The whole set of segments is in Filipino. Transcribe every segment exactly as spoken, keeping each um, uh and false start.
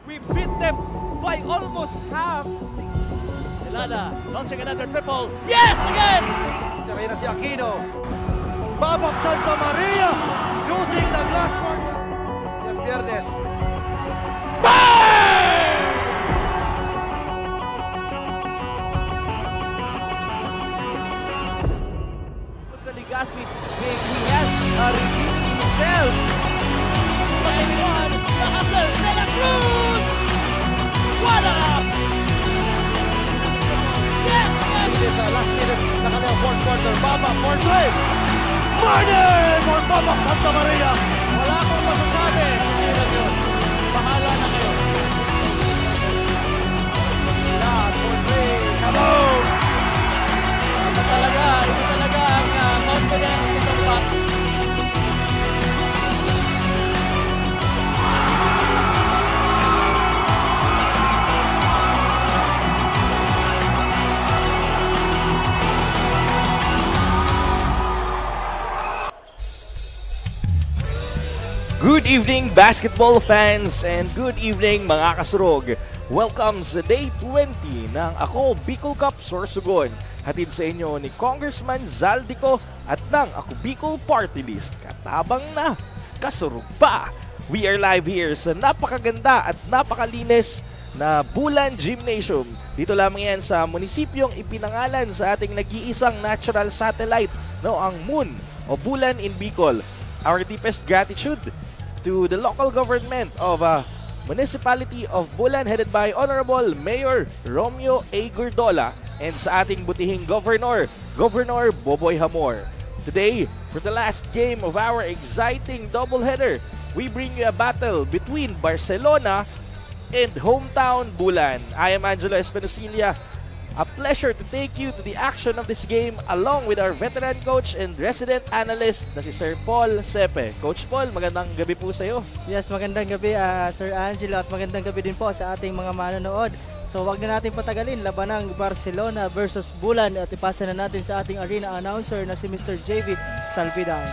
We beat them by almost half. Celada launching another triple. Yes, again! Tira na si Aquino. Babap Santa Maria using the glass court. Si Jeff Viernes. Bang! Sa Ligaspi, he has uh, redeemed himself. ninety-one, the hustler, Santa Cruz! What up? Yes, yes! It is uh, last minutes na kanilang fourth quarter. Baba for three. Martin for Babap Santa Maria. Wala akong masasabi. Hindi lang yun. Bahala na kayo. Lahat for three. Kaboom! Ito talaga, ito talaga ang uh, confidence itong pat. Good evening basketball fans and good evening mga kasurog. Welcome sa day twenty ng Ako Bicol Cup Sorsogon. Hatid sa inyo ni Congressman Zaldico at ng Ako Bicol Party List. Katabang na, kasurog pa. We are live here sa napakaganda at napakalinis na Bulan Gymnasium. Dito lamang yan sa munisipyong ipinangalan sa ating nag-iisang natural satellite, no, ang Moon o Bulan in Bicol. Our deepest gratitude to the local government of uh, Municipality of Bulan headed by Honorable Mayor Romeo A. Gordola and sa ating butihing Governor, Governor Boboy Hamor. Today, for the last game of our exciting doubleheader, we bring you a battle between Barcelona and hometown Bulan. I am Angelo Espinosilia. A pleasure to take you to the action of this game along with our veteran coach and resident analyst na si Sir Paul Sepe. Coach Paul, magandang gabi po sa iyo. Yes, magandang gabi uh, Sir Angelo at magandang gabi din po sa ating mga manonood. So wag na natin patagalin, laban ng Barcelona versus Bulan at ipasa na natin sa ating arena announcer na si Mister J V Salvidang.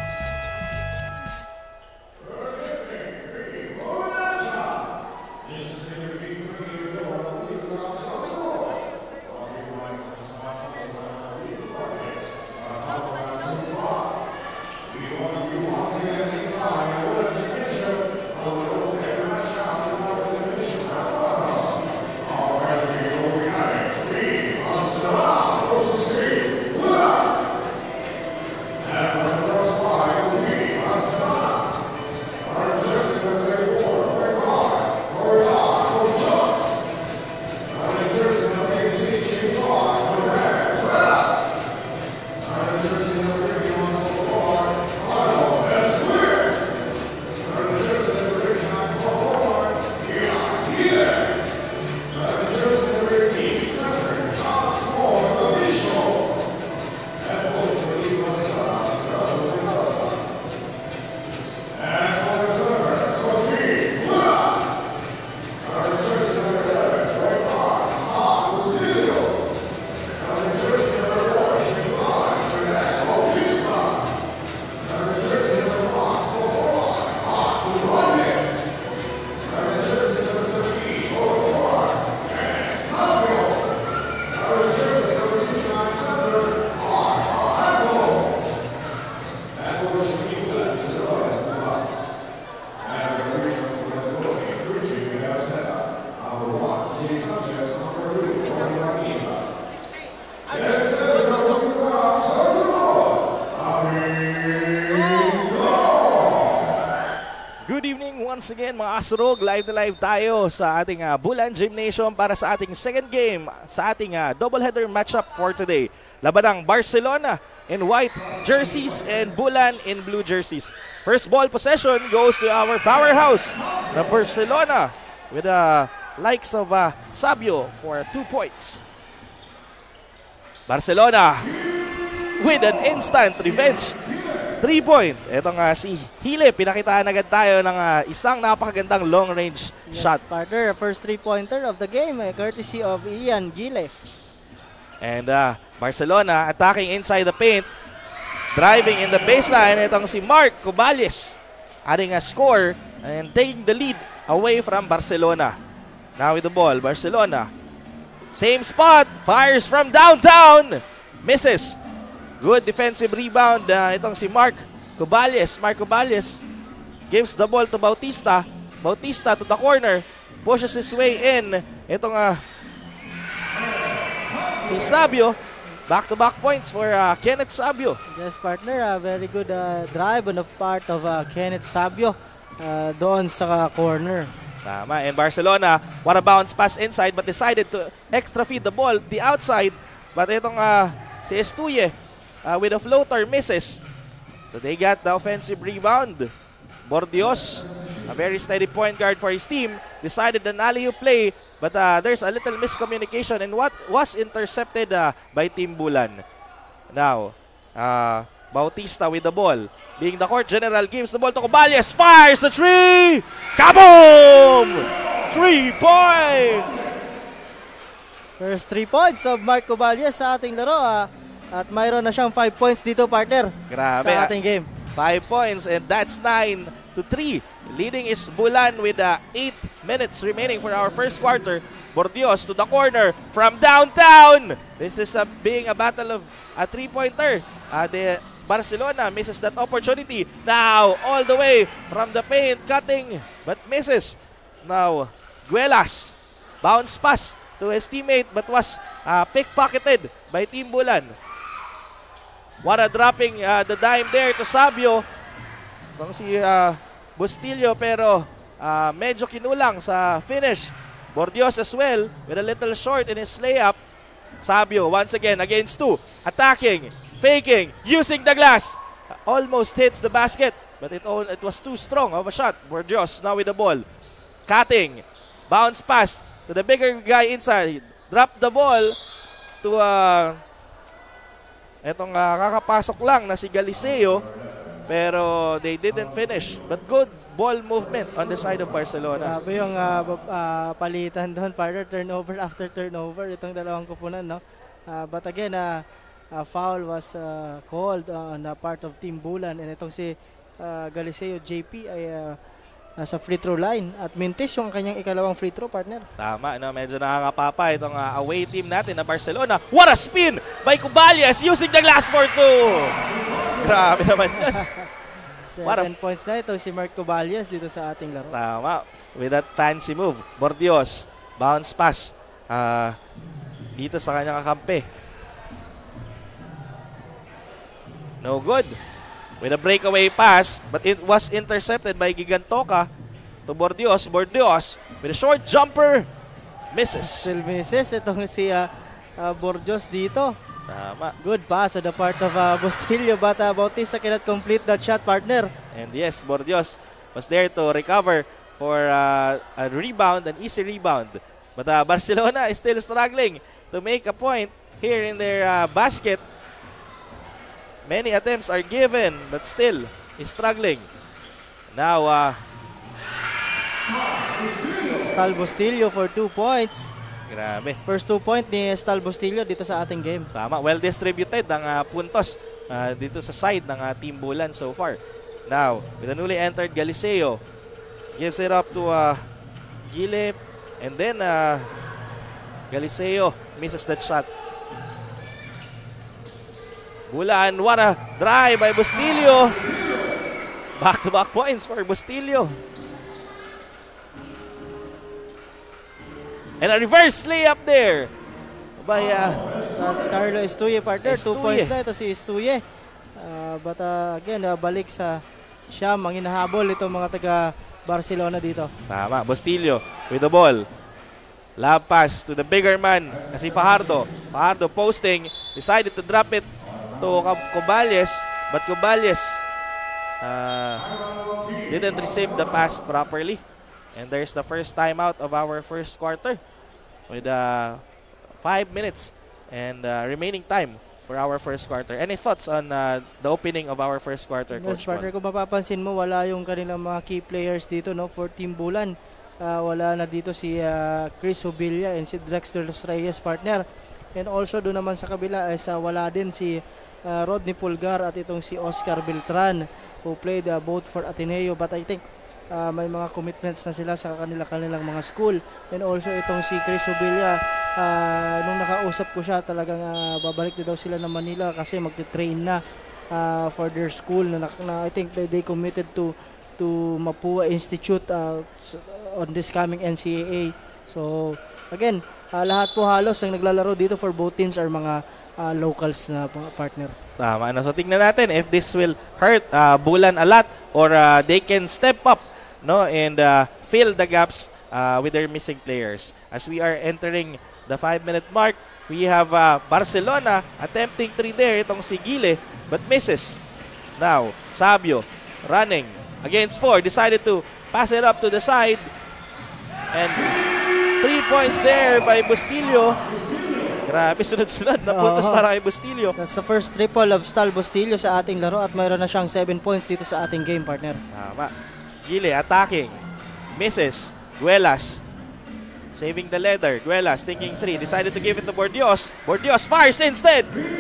Once again mga kasurog, live na live tayo sa ating uh, Bulan Gymnasium para sa ating second game sa ating uh, doubleheader matchup for today. Laban ng Barcelona in white jerseys and Bulan in blue jerseys. First ball possession goes to our powerhouse, the Barcelona, with the uh, likes of uh, Sabio for two points. Barcelona with an instant revenge. Three-point. Itong uh, si Hile, pinakitaan agad tayo ng uh, isang napakagandang long-range yes, shot. Partner, first three-pointer of the game, eh, courtesy of Ian Gile. And uh, Barcelona attacking inside the paint. Driving in the baseline, itong si Mark Cubales adding a score and taking the lead away from Barcelona. Now with the ball, Barcelona. Same spot, fires from downtown. Misses. Good defensive rebound. Uh, itong si Mark Cubales. Mark Cubales gives the ball to Bautista. Bautista to the corner. Pushes his way in. Itong uh, si Sabio. Back-to-back points for uh, Kenneth Sabio. Yes, partner. Uh, very good uh, drive on the part of uh, Kenneth Sabio uh, doon sa corner. Tama. And Barcelona, what a bounce pass inside but decided to extra feed the ball the outside. But itong uh, si Estuye uh, with a floater misses. So they got the offensive rebound. Bordios, a very steady point guard for his team, decided an alley-oop play, but uh, there's a little miscommunication in what was intercepted uh, by Team Bulan. Now, uh, Bautista with the ball. Being the court general, gives the ball to Cubales, fires the three! Kaboom! Three points! First three points of Mark Cubales sa ating laro. Uh, at mayroon na siyang five points dito, partner. Grabe. Sa ating game. Five points and that's nine to three. Leading is Bulan with uh, eight minutes remaining for our first quarter. Bordios to the corner from downtown. This is uh, being a battle of a three-pointer. Uh, the Barcelona misses that opportunity. Now all the way from the paint, cutting but misses. Now Guelas, bounce pass to his teammate but was uh, pickpocketed by Team Bulan. What a dropping uh, the dime there to Sabio. Itong si uh, Bustillo pero uh, medyo kinulang sa finish. Bordios as well with a little short in his layup. Sabio once again against two. Attacking, faking, using the glass. Almost hits the basket but it, all, it was too strong of a shot. Bordios now with the ball. Cutting, bounce pass to the bigger guy inside. Drop the ball to... Uh, Etong uh, kakapasok lang na si Galiseo pero they didn't finish. But good ball movement on the side of Barcelona. Grabe yung uh, uh, palitan doon, partner. Turnover after turnover. Itong dalawang kupunan, no? Uh, but again, uh, uh, foul was uh, called uh, on the part of Team Bulan. And itong si uh, Galiseo J P ay uh, nasa free throw line. At mintis yung kanyang ikalawang free throw, partner. Tama, no? Medyo nakakapapa itong uh, away team natin na Barcelona. What a spin by Cubales using the glass for two. Grabe naman yan. Seven points na ito si Mark Cubales dito sa ating laro. Tama. With that fancy move. Bordios, bounce pass. Uh, dito sa kanyang kakampi. No good. With a breakaway pass, but it was intercepted by Gigantoka to Bordios. Bordios with a short jumper, misses. Still misses itong si uh, uh, Bordios dito. Tama. Good pass on the part of uh, Bustillo, but uh, Bautista cannot complete that shot, partner. And yes, Bordios was there to recover for uh, a rebound, an easy rebound. But uh, Barcelona is still struggling to make a point here in their uh, basket. Many attempts are given, but still is struggling. Now, uh, Stal Bustillo for two points. Grabe. First two point ni Stal Bustillo dito sa ating game. Tama, well distributed ang uh, puntos uh, dito sa side ng uh, Team Bulan so far. Now, with a newly entered Galiseo, gives it up to uh, Gilip, and then uh, Galiseo misses that shot. Bulan, what a drive by Bustillo. Back-to-back points for Bustillo. And a reverse layup there by uh, That's Carlo Estuye, partner. Estuye. Two points na ito si Estuye. Uh, but uh, again, uh, balik sa Siam ang hinahabol itong mga taga Barcelona dito. Tama, Bustillo with the ball. Lob pass to the bigger man na si Fajardo. Fajardo posting, decided to drop it to Cubales, but Cubales uh, didn't receive the pass properly. And there's the first timeout of our first quarter with uh, five minutes and uh, remaining time for our first quarter. Any thoughts on uh, the opening of our first quarter, Yes, Coach partner, Paul? kung mapapansin mo, wala yung kanilang mga key players dito, no, for Team Bulan. Uh, wala na dito si uh, Chris Hubilla and si Dexter Los Reyes, partner. And also doon naman sa kabila is uh, wala din si uh, Rodney Pulgar at itong si Oscar Beltran who played uh, both for Ateneo. But I think uh, may mga commitments na sila sa kanila kanilang mga school. And also itong si Chris Ubilla, uh, nung nakausap ko siya, talagang uh, babalik na daw sila ng Manila kasi magte-train na uh, for their school na, na I think they, they committed to to Mapua Institute uh, on this coming N C A A. So again, uh, lahat po halos ng naglalaro dito for both teams are mga uh, locals na partner. Tama. Ano? So tingnan natin if this will hurt uh, Bulan a lot or uh, they can step up, no, and uh, fill the gaps uh, with their missing players. As we are entering the five-minute mark, we have uh, Barcelona attempting three there, itong si Gile, but misses. Now, Sabio running against four, decided to pass it up to the side, and three points there by Bustillo. Grabe, sunod-sunod na puntos Oo. para kay Bustillo. That's the first triple of Stal Bustillo sa ating laro at mayroon na siyang seven points dito sa ating game, partner. Tama. Gile attacking. Misses. Guelas. Saving the leather. Guelas thinking three. Decided to give it to Bordios. Bordios fires instead.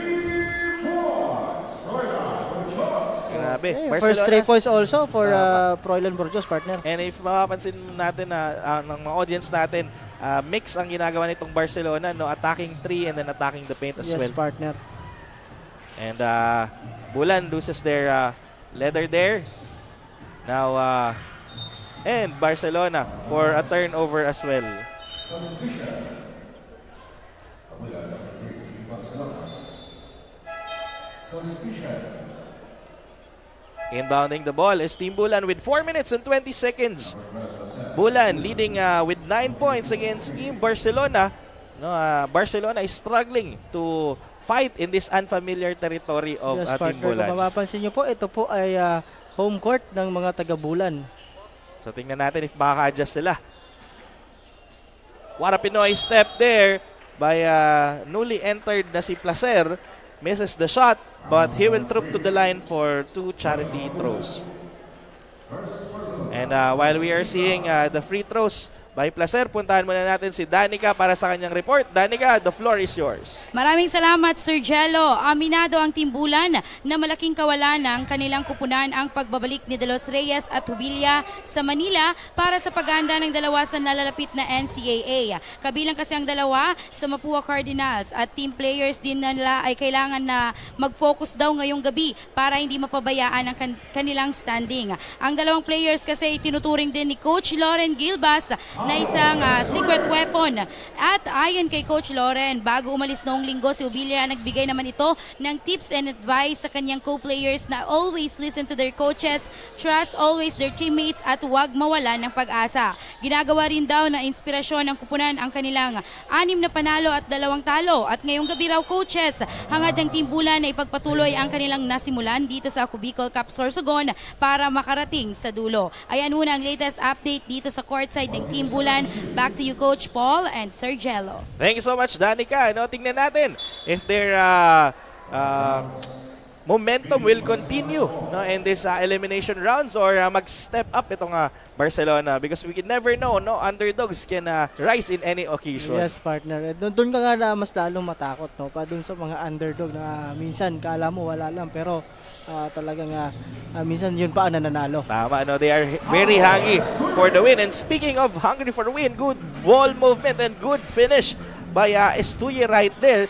Grabe. Okay, first three points also for uh, Froilan Bordios, partner. And if mapapansin natin na uh, ng mga audience natin, uh, mix ang ginagawa nitong Barcelona, no, attacking three and then attacking the paint as Yes, well. partner. And uh, Bulan loses their uh, leather there. Now, uh, and Barcelona for a turnover as well. Inbounding the ball is Team Bulan with four minutes and twenty seconds. Bulan leading uh, with nine points against Team Barcelona. No, uh, Barcelona is struggling to fight in this unfamiliar territory of Yes, uh, Team partner. Bulan. Kung mapapansin nyo po, ito po ay uh, home court ng mga taga-Bulan. So tingnan natin if makaka-adjust sila. What a Pinoy step there by uh, newly entered na si Placer. Misses the shot, but he will troop to the line for two charity throws. And uh, while we are seeing uh, the free throws by Placer, puntahan muna natin si Danica para sa kanyang report. Danica, the floor is yours. Maraming salamat, Sir Jello. Aminado ang Team Bulan na malaking kawalan ng kanilang kupunan ang pagbabalik ni De Los Reyes at Hubilla sa Manila para sa paghahanda ng dalawa sa nalalapit na N C A A. Kabilang kasi ang dalawa sa Mapua Cardinals at team players din nila ay kailangan na mag-focus daw ngayong gabi para hindi mapabayaan ang kan kanilang standing. Ang dalawang players kasi tinuturing din ni Coach Loren Gilbas na isang uh, secret weapon. At ayon kay Coach Loren, bago umalis noong linggo, si Hubilla nagbigay naman ito ng tips and advice sa kanyang co-players na always listen to their coaches, trust always their teammates at huwag mawalan ng pag-asa. Ginagawa rin daw na inspirasyon ng kupunan ang kanilang anim na panalo at dalawang talo. At ngayong gabi raw, coaches, hangad ng Team Bulan na ipagpatuloy ang kanilang nasimulan dito sa Bicol Cup Sorsogon para makarating sa dulo. Ayan muna ang latest update dito sa courtside ng Team Bulan. Back to you, Coach Paul and Sir Jello. Thank you so much, Danica. No, tingnan natin if their uh, uh, momentum will continue, no, in this uh, elimination rounds or uh, mag-step up itong uh, Barcelona, because we can never know, no, underdogs can uh, rise in any occasion. Yes, partner. Doon, doon ka nga na mas lalong matakot, no? Pa doon sa mga underdog na uh, minsan kala mo wala lang pero uh, talagang uh, uh, minsan yun pa ang nananalo. Tama, no, they are very hungry for the win. And speaking of hungry for the win, good ball movement and good finish by uh, Estuye right there.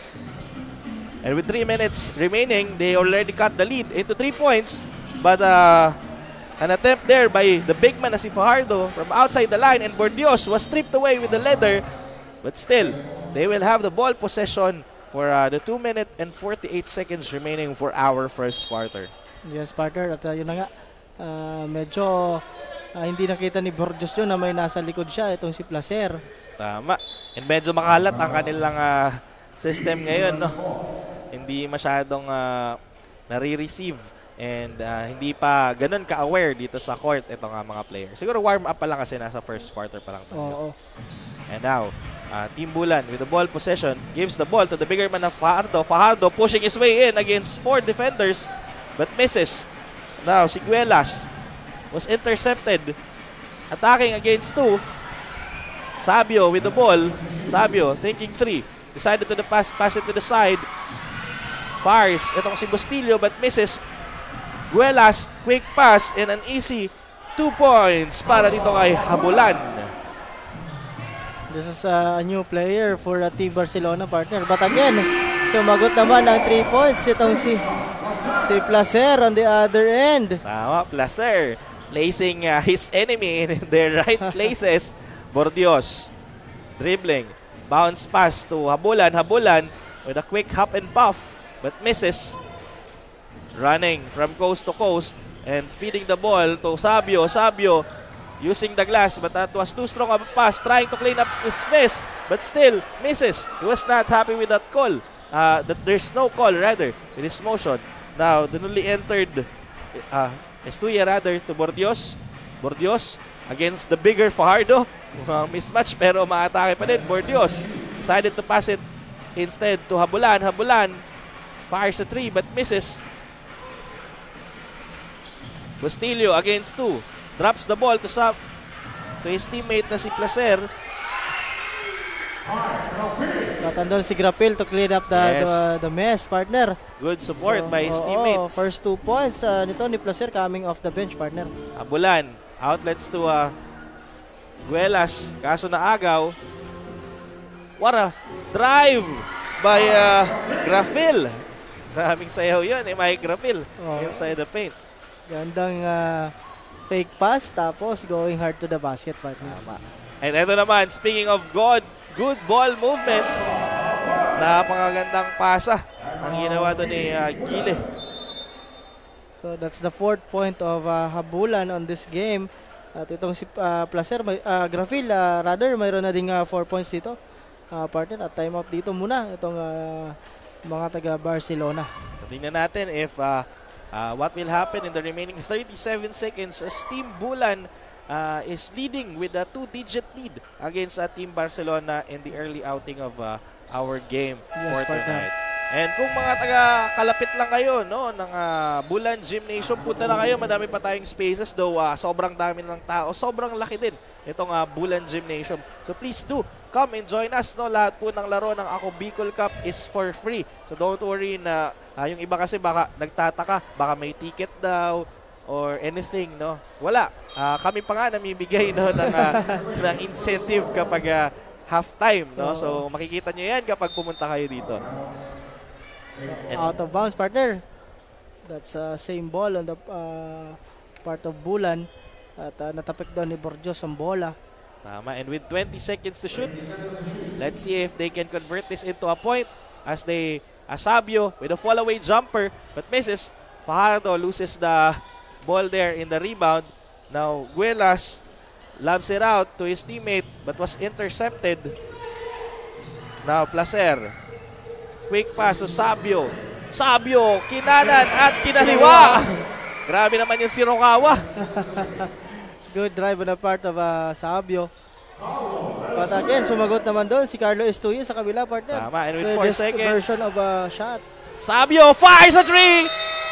And with three minutes remaining, they already cut the lead into three points. But uh, an attempt there by the big man na si Fajardo from outside the line, and Bordios was stripped away with the leather. But still, they will have the ball possession for uh, the two minute and forty-eight seconds remaining for our first quarter. Yes, partner. At uh, yun na nga, uh, medyo uh, hindi nakita ni Bordios yun na may nasa likod siya, itong si Placer. Tama. And medyo makalat ang kanilang uh, system ngayon, no? Hindi masyadong uh, nare-receive and uh, hindi pa ganun ka-aware dito sa court itong uh, mga players. Siguro warm up pa lang kasi nasa first quarter pa lang tayo. Oo. And now, uh, Team Bulan with the ball possession gives the ball to the bigger man of Fajardo. Fajardo pushing his way in against four defenders but misses. Now, Siguelas was intercepted. Attacking against two. Sabio with the ball. Sabio thinking three. Decided to the pass, pass it to the side. Fires itong si Bustillo but misses. Guelas, quick pass and an easy Two points para dito kay Habulan. This is uh, a new player for uh, Team Barcelona, partner. But again, sumagot naman ng three points itong si si Placer on the other end. Tama, Placer. Placing uh, his enemy in their right places. Bordios. Dribbling. Bounce pass to Habulan. Habulan with a quick hop and puff but misses. Running from coast to coast and feeding the ball to Sabio. Sabio using the glass, but that was too strong of a pass. Trying to clean up his miss, but still misses. He was not happy with that call. Uh, that there's no call, rather, with his motion. Now, the newly entered uh, Estuya, rather, to Bordios. Bordios against the bigger Fajardo. Uh, mismatch, pero maatake pa din. Bordios decided to pass it instead to Habulan. Habulan fires a three, but misses. Bustillo against two. Drops the ball to sub to his teammate na si Placer. But andun si Grapil to clean up the, Yes. the, the mess, partner. Good support So, by his oo, teammates. First two points uh, nito ni Placer coming off the bench, partner. Habulan. Outlets to uh, Guelas. Kaso na agaw. What a drive by uh, Grafil. Maraming sayaw yun eh, Mike Grafil. Oh. Inside the paint. Gandang uh, fake pass tapos going hard to the basket, partner. And eto naman, speaking of God, good ball movement. Napakagandang pasa ang ginawa doon ni uh, Gile. So that's the fourth point of uh, Habulan on this game. At itong si uh, Placer, may, uh, Grafil, uh, rather, mayroon na ding uh, four points dito. Uh, partner, at timeout dito muna itong uh, mga taga Barcelona. So tingnan natin if uh, uh, what will happen in the remaining thirty-seven seconds as Team Bulan uh, is leading with a two-digit lead against uh, Team Barcelona in the early outing of uh, our game Yes, for partner. tonight. And kung mga taga kalapit lang kayo no ng uh, Bulan Gymnasium, punta na kayo, madami pa tayong spaces, though uh, sobrang dami ng tao, sobrang laki din itong uh, Bulan Gymnasium. So please do come and join us, no. Lahat po ng laro ng Ako Bicol Cup is for free. So don't worry na uh, yung iba kasi baka nagtataka, baka may ticket daw or anything, no. Wala. Uh, kami pa nga namimigay no ng, uh, ng incentive kapag uh, halftime, no. So makikita nyo yan kapag pumunta kayo dito. And Out of bounds, partner. That's uh, same ball on the uh, part of Bulan. At uh, natapik doon ni Bordios ang bola. Tama, and with twenty seconds to shoot, let's see if they can convert this into a point as they, Asabio with a fall-away jumper, but misses. Fajardo loses the ball there in the rebound. Now, Guelas lobs it out to his teammate, but was intercepted. Now, Placer. Quick pass to Sabio. Sabio, kinanan at kinaliwa. Grabe naman yung Sirokawa. Good drive on the part of uh, Sabio. But again, sumagot naman doon si Carlo Estuya sa kabila, partner. Tama, and with four this seconds. version of a shot. Sabio fires a three!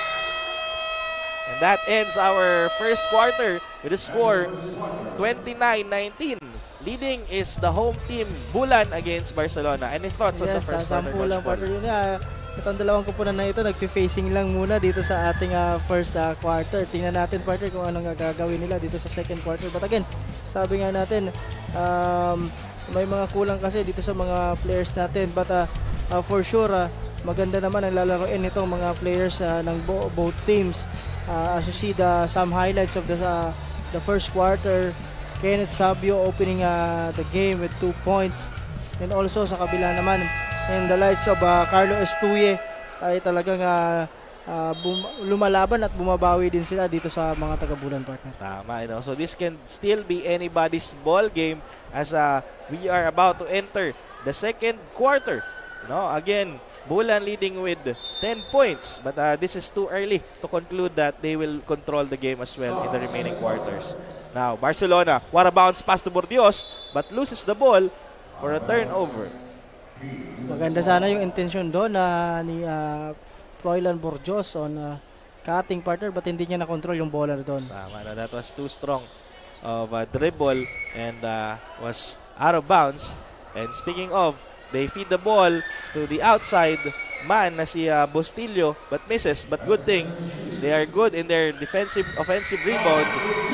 And that ends our first quarter with a score twenty-nine nineteen. Leading is the home team, Bulan against Barcelona. Any thoughts on the Yes, first uh, quarter? sampu lang, Coach Paul? partner. Yun, uh, itong dalawang kupunan na ito, nagpi-facing lang muna dito sa ating uh, first uh, quarter. Tingnan natin, partner, kung anong uh, gagawin nila dito sa second quarter. But again, sabi nga natin, um, may mga kulang kasi dito sa mga players natin. But uh, uh, for sure, uh, maganda naman ang lalaroin nitong mga players uh, ng bo- both teams. Uh, as you see the some highlights of the uh, the first quarter, Kenneth Sabio opening uh, the game with two points, and also sa kabila naman in the lights of uh, Carlo Estuye ay talagang uh, uh, bum- lumalaban at bumabawi din sila dito sa mga taga-Bulan, partner. Tama, you know. So this can still be anybody's ball game as uh, we are about to enter the second quarter. No, again, Bulan leading with ten points, but uh, this is too early to conclude that they will control the game as well in the remaining quarters. Now, Barcelona, what a bounce pass to Bordios, but loses the ball for a turnover. Maganda sana yung intention doon na ni uh, Froilan Bordios on uh, cutting, partner, but hindi niya na-control yung baller doon. Tama na, that was too strong of a dribble and uh, was out of bounds. And speaking of, they feed the ball to the outside man na si uh, Bustillo, but misses. But good thing, they are good in their defensive, offensive rebound. So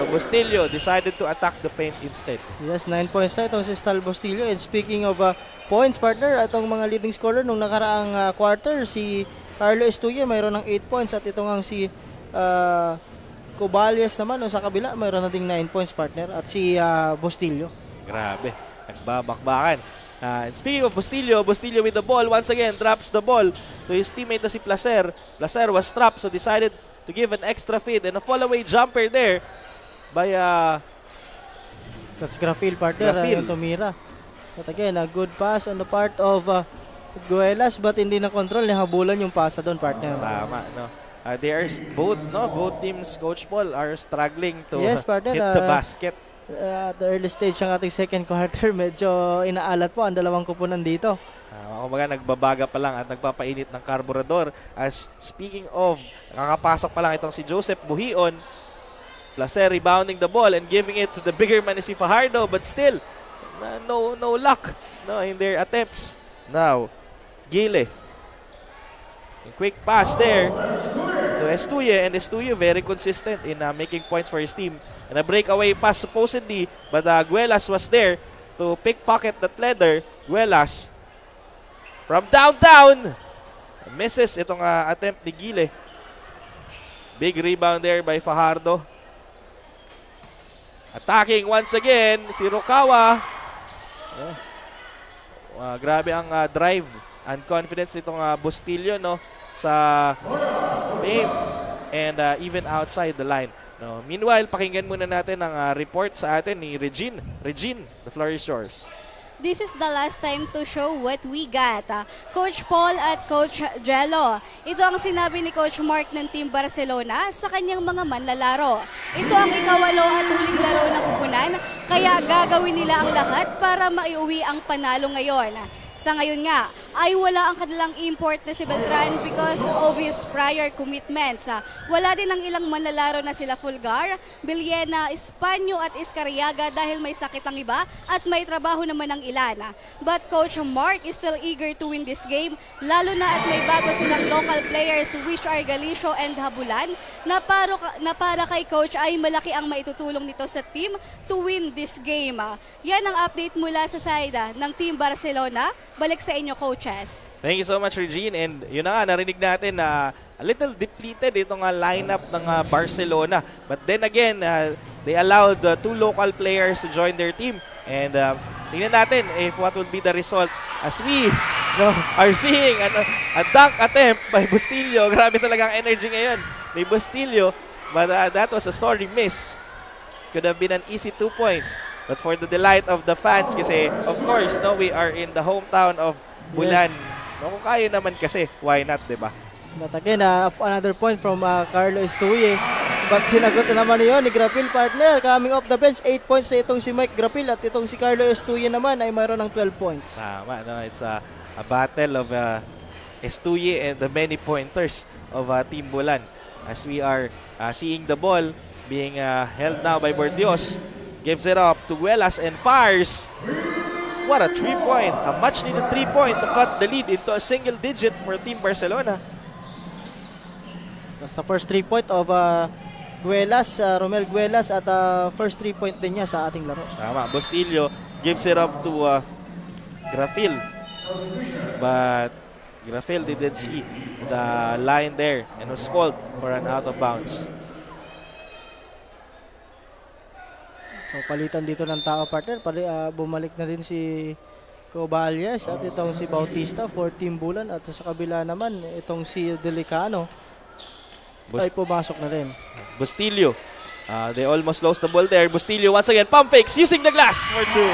So Bustillo decided to attack the paint instead. Yes, nine points na itong si Stal Bustillo. And speaking of uh, points, partner, itong mga leading scorer nung nakaraang uh, quarter, si Carlo Estuye mayroon ng eight points at itong ang si uh, Cobalias naman no, sa kabila mayroon na ding nine points, partner, at si uh, Bustillo. Grabe, nagbabakbakan. Uh, and speaking of Bustillo, Bustillo with the ball once again drops the ball to his teammate na si Placer. Placer was trapped so decided to give an extra feed and a fall-away jumper there by uh, That's Grafil, partner, Grafil. uh, yung tumira. But again, a good pass on the part of uh, Guelas, but hindi na control, nahabulan yung pasa doon, partner. Tama, no. Uh, they are s- both, no, both teams, Coach Paul, are struggling to Yes, partner, hit the uh, basket. Uh, at the early stage ng ating second quarter, medyo inaalat po ang dalawang kupunan dito. Uh, kumbaga nagbabaga pa lang at nagpapainit ng karburador. As speaking of, nakakapasok pa lang itong si Joseph Buhion. Placer rebounding the ball and giving it to the bigger man si Fajardo, but still, uh, no no luck no, in their attempts. Now, Gile. A quick pass there to Estuye, and Estuye very consistent in uh, making points for his team. And a breakaway pass supposedly, but uh, Guelas was there to pickpocket that leather. Guelas from downtown. Misses itong uh, attempt ni Gile. Big rebound there by Fajardo. Attacking once again si Rukawa. Oh. Uh, grabe ang uh, drive and confidence nitong uh, Bustillo, no, sa paint and uh, even outside the line. No. Meanwhile, pakinggan muna natin ang uh, report sa atin ni Regine. Regine, the floor is yours. This is the last time to show what we got. Uh, Coach Paul at Coach Jello. Ito ang sinabi ni Coach Mark ng Team Barcelona sa kanyang mga manlalaro. Ito ang ikawalo at huling laro ng kupunan, kaya gagawin nila ang lahat para maiuwi ang panalo ngayon. Sa ngayon nga, ay wala ang kanilang import na si Beltran because of his prior commitments. Wala din ang ilang manlalaro na sila Fulgar, Villena, Espanyo at Iscariaga dahil may sakit ang iba at may trabaho naman ang ilan. But Coach Mark is still eager to win this game, lalo na at may bago silang local players which are Galicio and Habulan na, paro, na para kay Coach ay malaki ang maitutulong nito sa team to win this game. Yan ang update mula sa side ng Team Barcelona. Balik sa inyo, coaches. Thank you so much, Regine. And yun na nga, narinig natin na uh, a little depleted itong uh, lineup ng uh, Barcelona. But then again, uh, they allowed uh, two local players to join their team. And uh, tingnan natin if what will be the result as we no, are seeing ano, a dunk attempt by Bustillo. Grabe talaga ang energy ngayon ni Bustillo. But uh, that was a sorry miss. Could have been an easy two points. But for the delight of the fans, kasi of course, no, we are in the hometown of Bulan. Yes. No, kung kaya naman kasi, why not, di ba? But again, uh, another point from uh, Carlo Estuye. But sinagot na naman yun ni Grapil, partner. Coming off the bench, eight points na itong si Mike Grapil at itong si Carlo Estuye naman ay mayroon ng twelve points. Tama, no? It's a, a battle of uh, Estuye and the many pointers of uh, Team Bulan. As we are uh, seeing the ball being uh, held now by Bordios. Gives it up to Guelas and fires. What a three-point. A much-needed three-point to cut the lead into a single digit for Team Barcelona. That's the first three-point of uh, Guelas, uh, Romel Guelas at uh, first three-point din niya sa ating laro. Tama. Bustillo gives it up to uh, Grafil. But Grafil didn't see the line there and was called for an out of bounds. So palitan dito ng tao, partner. Pali, uh, bumalik na rin si Cobalias at itong si Bautista for Team Bulan. At sa kabila naman, itong si Delicano Bust ay pumasok na rin. Bustillo. Uh, they almost lost the ball there. Bustillo once again. Pump fakes using the glass for two.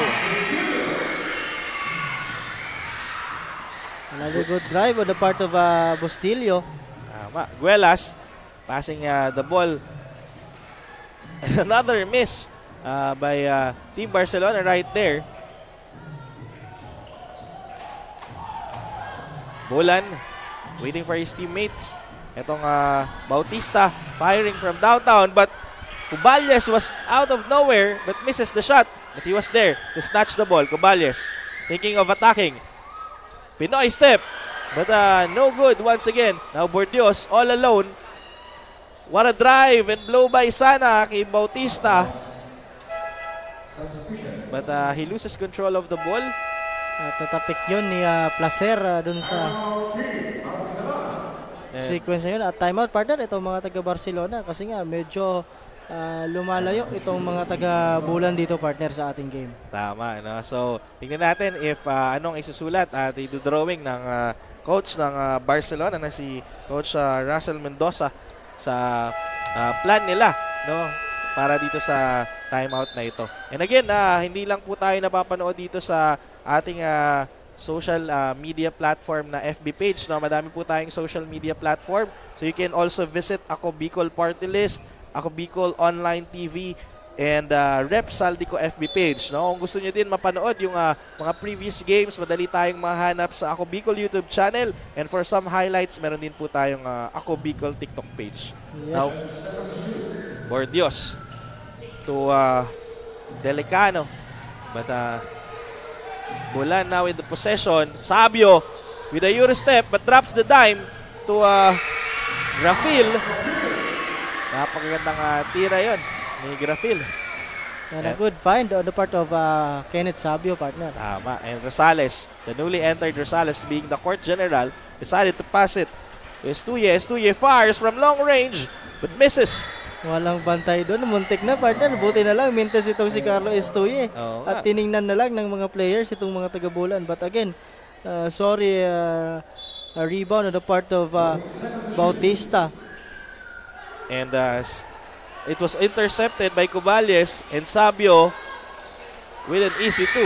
Another good drive on the part of uh, Bustillo. Tama. Guelas passing uh, the ball. And another miss. Uh, by uh, Team Barcelona right there. Bulan waiting for his teammates. Itong uh, Bautista firing from downtown, but Cobalias was out of nowhere but misses the shot. But he was there to snatch the ball. Cobalias thinking of attacking. Pinoy step, but uh, no good once again. Now Bordios all alone What a drive and blow by sana kay Bautista. But uh, he loses control of the ball. At tatapik yun ni uh, Placer uh, dun sa And sequence na yun. At timeout partner, itong mga taga-Barcelona. Kasi nga, medyo uh, lumalayo itong mga taga-Bulan dito partner sa ating game. Tama, no? So, tingnan natin if uh, anong isusulat at i-drawing ng uh, coach ng uh, Barcelona na si Coach uh, Russell Mendoza sa uh, plan nila, no? Para dito sa timeout na ito. And again, uh, hindi lang po tayo napapanood dito sa ating uh, social uh, media platform na F B page, no? Madami po tayong social media platform. So you can also visit Ako Bicol Party List, Ako Bicol Online T V, and uh, Rep Saldico F B page, no? Kung gusto niyo din mapanood yung uh, mga previous games, madali tayong mahanap sa Ako Bicol YouTube channel. And for some highlights, meron din po tayong uh, Ako Bicol TikTok page. Yes. Now, Bordios to uh, Delicano. But uh, Bulan now with the possession. Sabio with a Euro step but drops the dime to uh, Grafil. Napakagandang uh, tira yon ni Grafil. And a good find on the part of uh, Kenneth Sabio, partner. Tama. And Rosales, the newly entered Rosales being the court general, decided to pass it. Estuye, Estuye fires from long range but misses. Walang bantay doon. Muntik na, partner. Buti na lang. Mintes itong si Carlo Estuye. Oo At nga. tiningnan na lang ng mga players itong mga taga-Bulan. But again, uh, sorry, uh, a rebound on the part of uh, Bautista. And uh, s- it was intercepted by Cubales and Sabio with an easy two.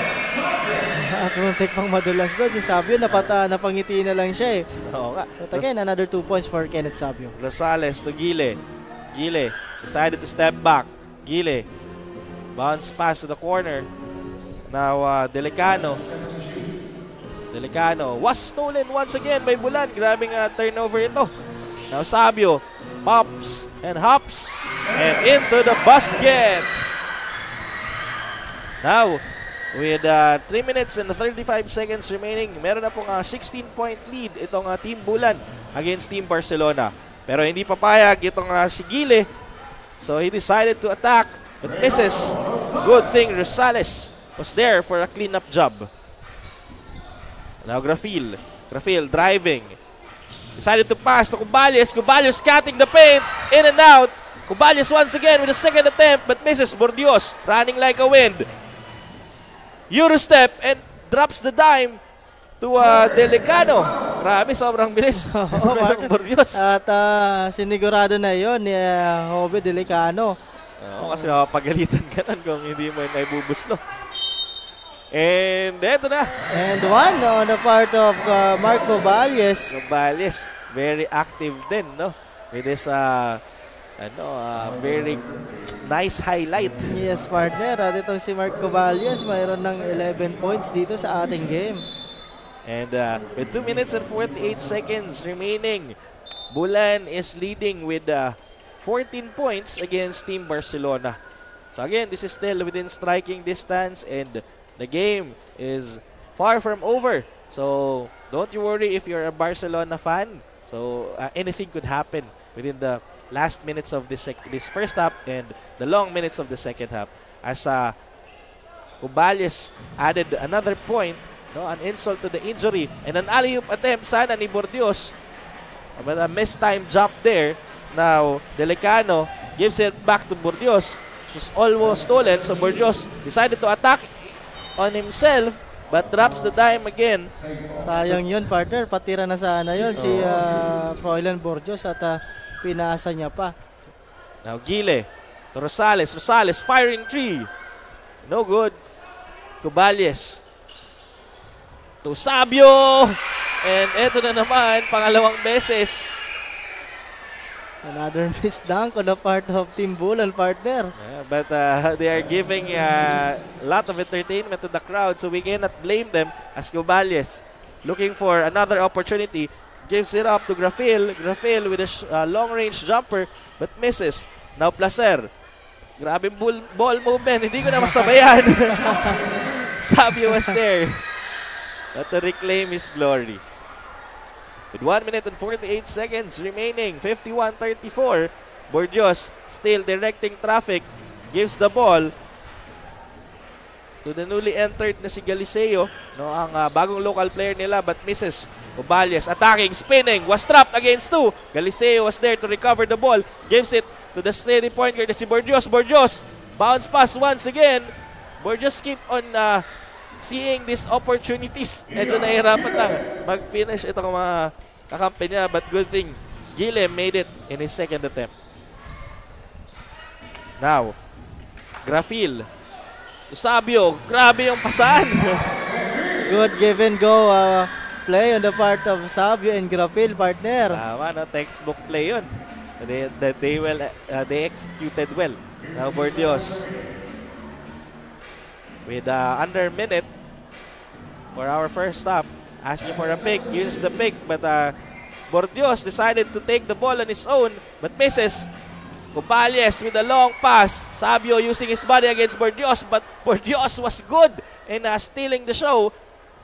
At muntik pang madulas doon. Si Sabio, napata, napangiti na lang siya eh. Oo nga. But again, another two points for Kenneth Sabio. Rosales to Gile. Gile decided to step back. Gile bounce pass to the corner. Now uh, Delicano. Delicano was stolen once again by Bulan. Grabing uh, turnover ito. Now Sabio pops and hops and into the basket. Now with uh, three minutes and thirty-five seconds remaining, meron na pong uh, sixteen point lead itong uh, Team Bulan against Team Barcelona. Pero hindi papayag itong uh, si Gile. So he decided to attack but misses. Good thing Rosales was there for a cleanup job. Now Grafil. Grafil driving. Decided to pass to Cubales. Cubales cutting the paint. In and out. Cubales once again with a second attempt but misses. Bordios running like a wind. Euro step and drops the dime to uh, Delicano. Grabe, sobrang bilis. ng Bordios. At uh, sinigurado na yon ni uh, Jobe Delicano. Oo, kasi mapapagalitan ka nun kung hindi mo yung naibubus, no? And eto na. And one on the part of uh, Marco Valles. Nobales, very active din, no? With this, uh, ano, uh, very nice highlight. Yes, partner. At itong si Marco Valles, mayroon ng eleven points dito sa ating game. And uh, with two minutes and forty-eight seconds remaining, Bulan is leading with uh, fourteen points against Team Barcelona. So again, this is still within striking distance and the game is far from over. So don't you worry if you're a Barcelona fan. So uh, anything could happen within the last minutes of this, sec- this first half and the long minutes of the second half. As uh, Cubales added another point, no, an insult to the injury and an alley-oop attempt sana ni Bordios. But a mistime jump there. Now, Delicano gives it back to Bordios. It was almost stolen, so Bordios decided to attack on himself but drops the dime again. Sayang yun, partner. Patira na sana yun si uh, Froilan Bordios at uh, pinasa niya pa. Now, Gile to Rosales. Rosales firing three. No good. Cubales to Sabio. And eto na naman, pangalawang beses. Another missed dunk on the part of Team Bulan, partner. Yeah, but uh, they are giving uh, a lot of entertainment to the crowd, so we cannot blame them as Cubales looking for another opportunity. Gives it up to Grafil. Grafil with a sh- uh, long-range jumper but misses. Now Placer. Grabe ball, ball movement. Hindi ko na masabayan. Sabio was there. But to reclaim his glory. With one minute and forty-eight seconds remaining, fifty-one thirty-four, Bordios still directing traffic, gives the ball to the newly entered na si Galiseo, no, ang uh, bagong local player nila, but misses. Obalias attacking, spinning, was trapped against two. Galiseo was there to recover the ball, gives it to the steady point guard na si Bordios. Bordios, bounce pass once again. Bordios keep on uh, seeing these opportunities. Medyo nahihirapan lang mag-finish itong mga kakampi niya, but good thing, Guilhem made it in his second attempt. Now, Grafil, Eusebio, grabe yung pasan. Good give and go uh, play on the part of Sabio and Grafil, partner. Tama, no? Textbook play yun. They, they, they, well, uh, they executed well. Now, Bordios, with uh, under a minute for our first stop, asking for a pick, uses the pick, but uh, Bordios decided to take the ball on his own, but misses. Cobales with a long pass. Sabio using his body against Bordios, but Bordios was good in uh, stealing the show.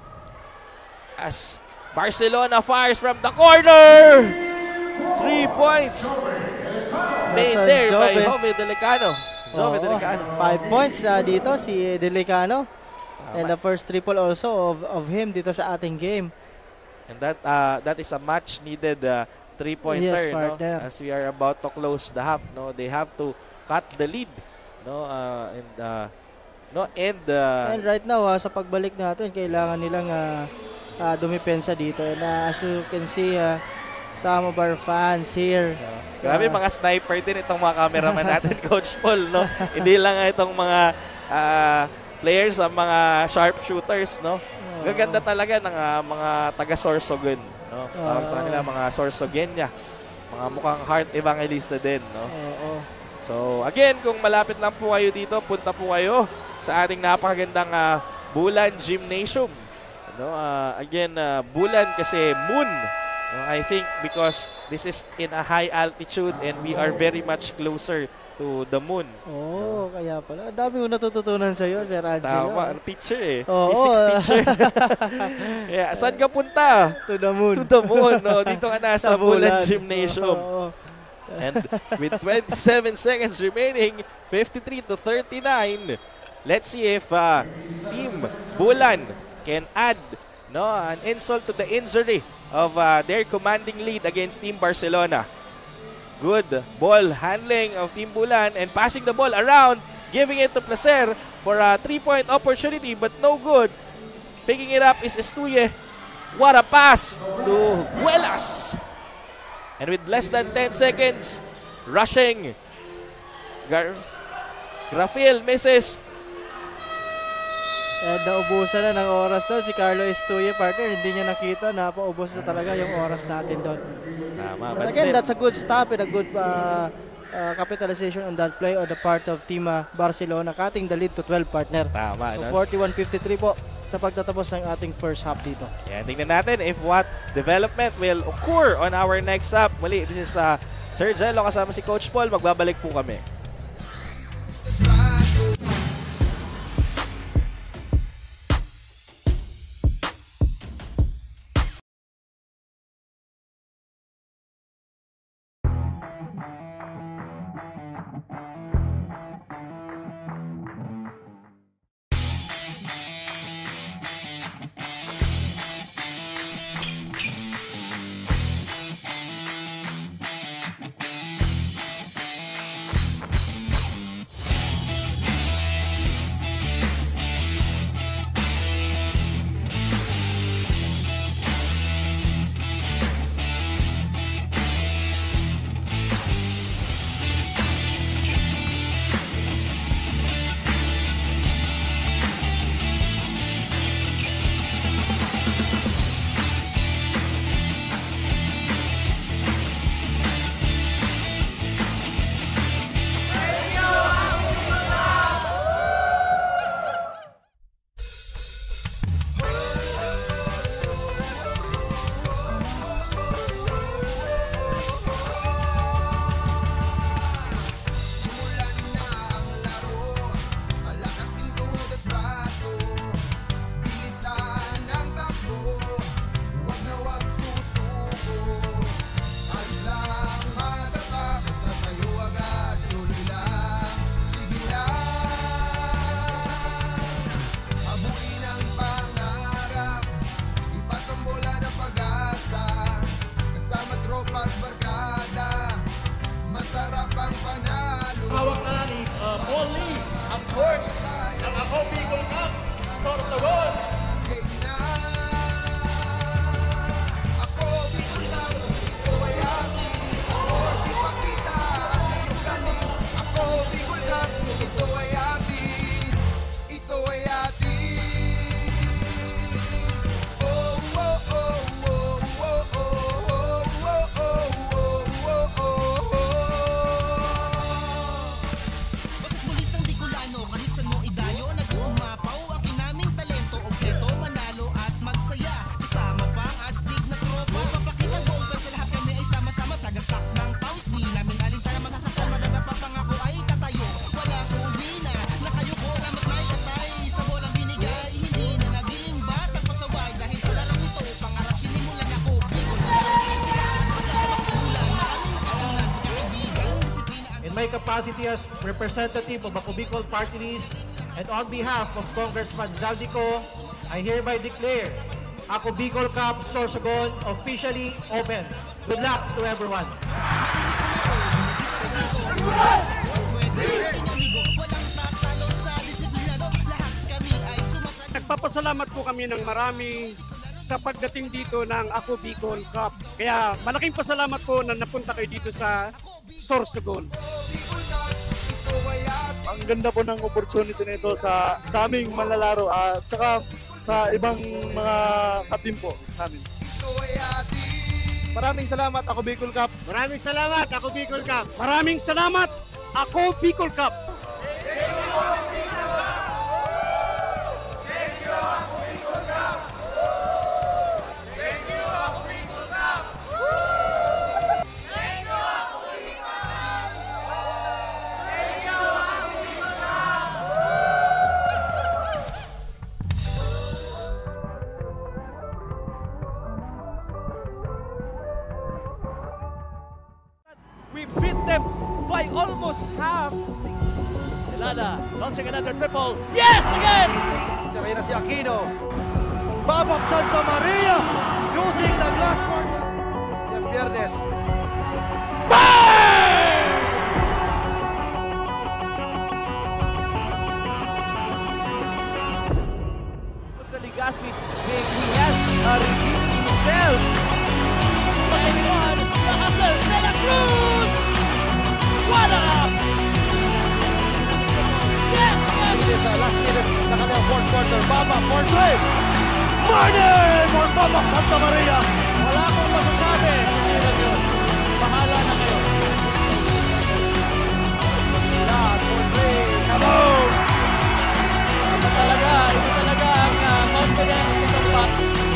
As Barcelona fires from the corner. Three points made That's there by Jove. Jove Delicano. Jove Oo, Delicano. Five points uh, dito si Delicano. And the first triple also of, of him dito sa ating game. And that uh, that is a much needed uh, three-pointer, Yes, no? partner. As we are about to close the half, no, they have to cut the lead, no, uh, and uh, no, and uh, And right now, uh, sa pagbalik natin, kailangan nilang uh, uh, dumipensa dito. And uh, as you can see, uh, some of our fans here. So, grabe mga sniper din itong mga cameraman natin, Coach Paul, no? Hindi lang itong mga uh, players, ang mga sharpshooters, no? Gaganda talaga ng uh, mga taga-Sorsogon, no? Tawag sa kanila mga Sorsogenya. Mga mukhang heart evangelista din, no? Oo. So, again, kung malapit lang po kayo dito, punta po kayo sa ating napakagandang uh, Bulan Gymnasium. No, uh, again, uh, Bulan kasi moon. No, I think because this is in a high altitude and we are very much closer to the moon. Oh, kaya pala. Ang dami ko natututunan sa iyo, Sir Angelo. Tama, teacher eh. Oo. Physics teacher. Yeah, saan ka punta? To the moon. To the moon. No? Dito ka na sa, Sa Bulan Bulan. Gymnasium. Oo. And with twenty-seven seconds remaining, fifty-three to thirty-nine, let's see if uh, Team Bulan can add, no, an insult to the injury of uh, their commanding lead against Team Barcelona. Good ball handling of Team Bulan and passing the ball around, giving it to Placer for a three-point opportunity, but no good. Picking it up is Estuye. What a pass to Huelas. And with less than ten seconds, rushing. Gar Grafil misses. And naubusan na ng oras doon si Carlo Estuye, partner. Hindi niya nakita na paubos na talaga yung oras natin doon. Tama, But but again, still, that's a good stop and a good uh, uh, capitalization on that play on the part of Team uh, Barcelona, cutting the lead to twelve, partner. tama. So No? forty-one fifty-three po sa pagtatapos ng ating first half dito. Yan, tingnan natin if what development will occur on our next up. Muli, this is uh, Sir Jello kasama si Coach Paul. Magbabalik po kami. my capacity as representative of Ako Bicol Party List and on behalf of Congressman Zaldico, I hereby declare Ako Bicol Cup Sorsogon officially open. Good luck to everyone. Nagpapasalamat po kami ng marami sa pagdating dito ng Ako Bicol Cup. Kaya malaking pasalamat po na napunta kayo dito sa Sorsogon. Ang ganda po ng opportunity nito sa sa aming manlalaro at saka sa ibang mga katim po namin. Maraming salamat Ako Bicol Cup. Maraming salamat, Ako Bicol Cup. Maraming salamat, Ako Bicol Cup. We beat them by almost half. Delana launching another triple. Yes, again! Tira na si Aquino. Babap Santa Maria using the glass court. Si Jeff Viernes. Sa Legazpi, he has a redeemed himself. One, the hustle, Santa Cruz! What up? Yes, yes! It is uh, last minutes na kanilang fourth quarter. Babap for three. Martin for Babap Santa Maria. Wala akong masasabi. Hindi yun. Bahala na kayo. Lahat for three. Kaboom! Ito talaga, ito talaga ang uh, confidence nitong bat.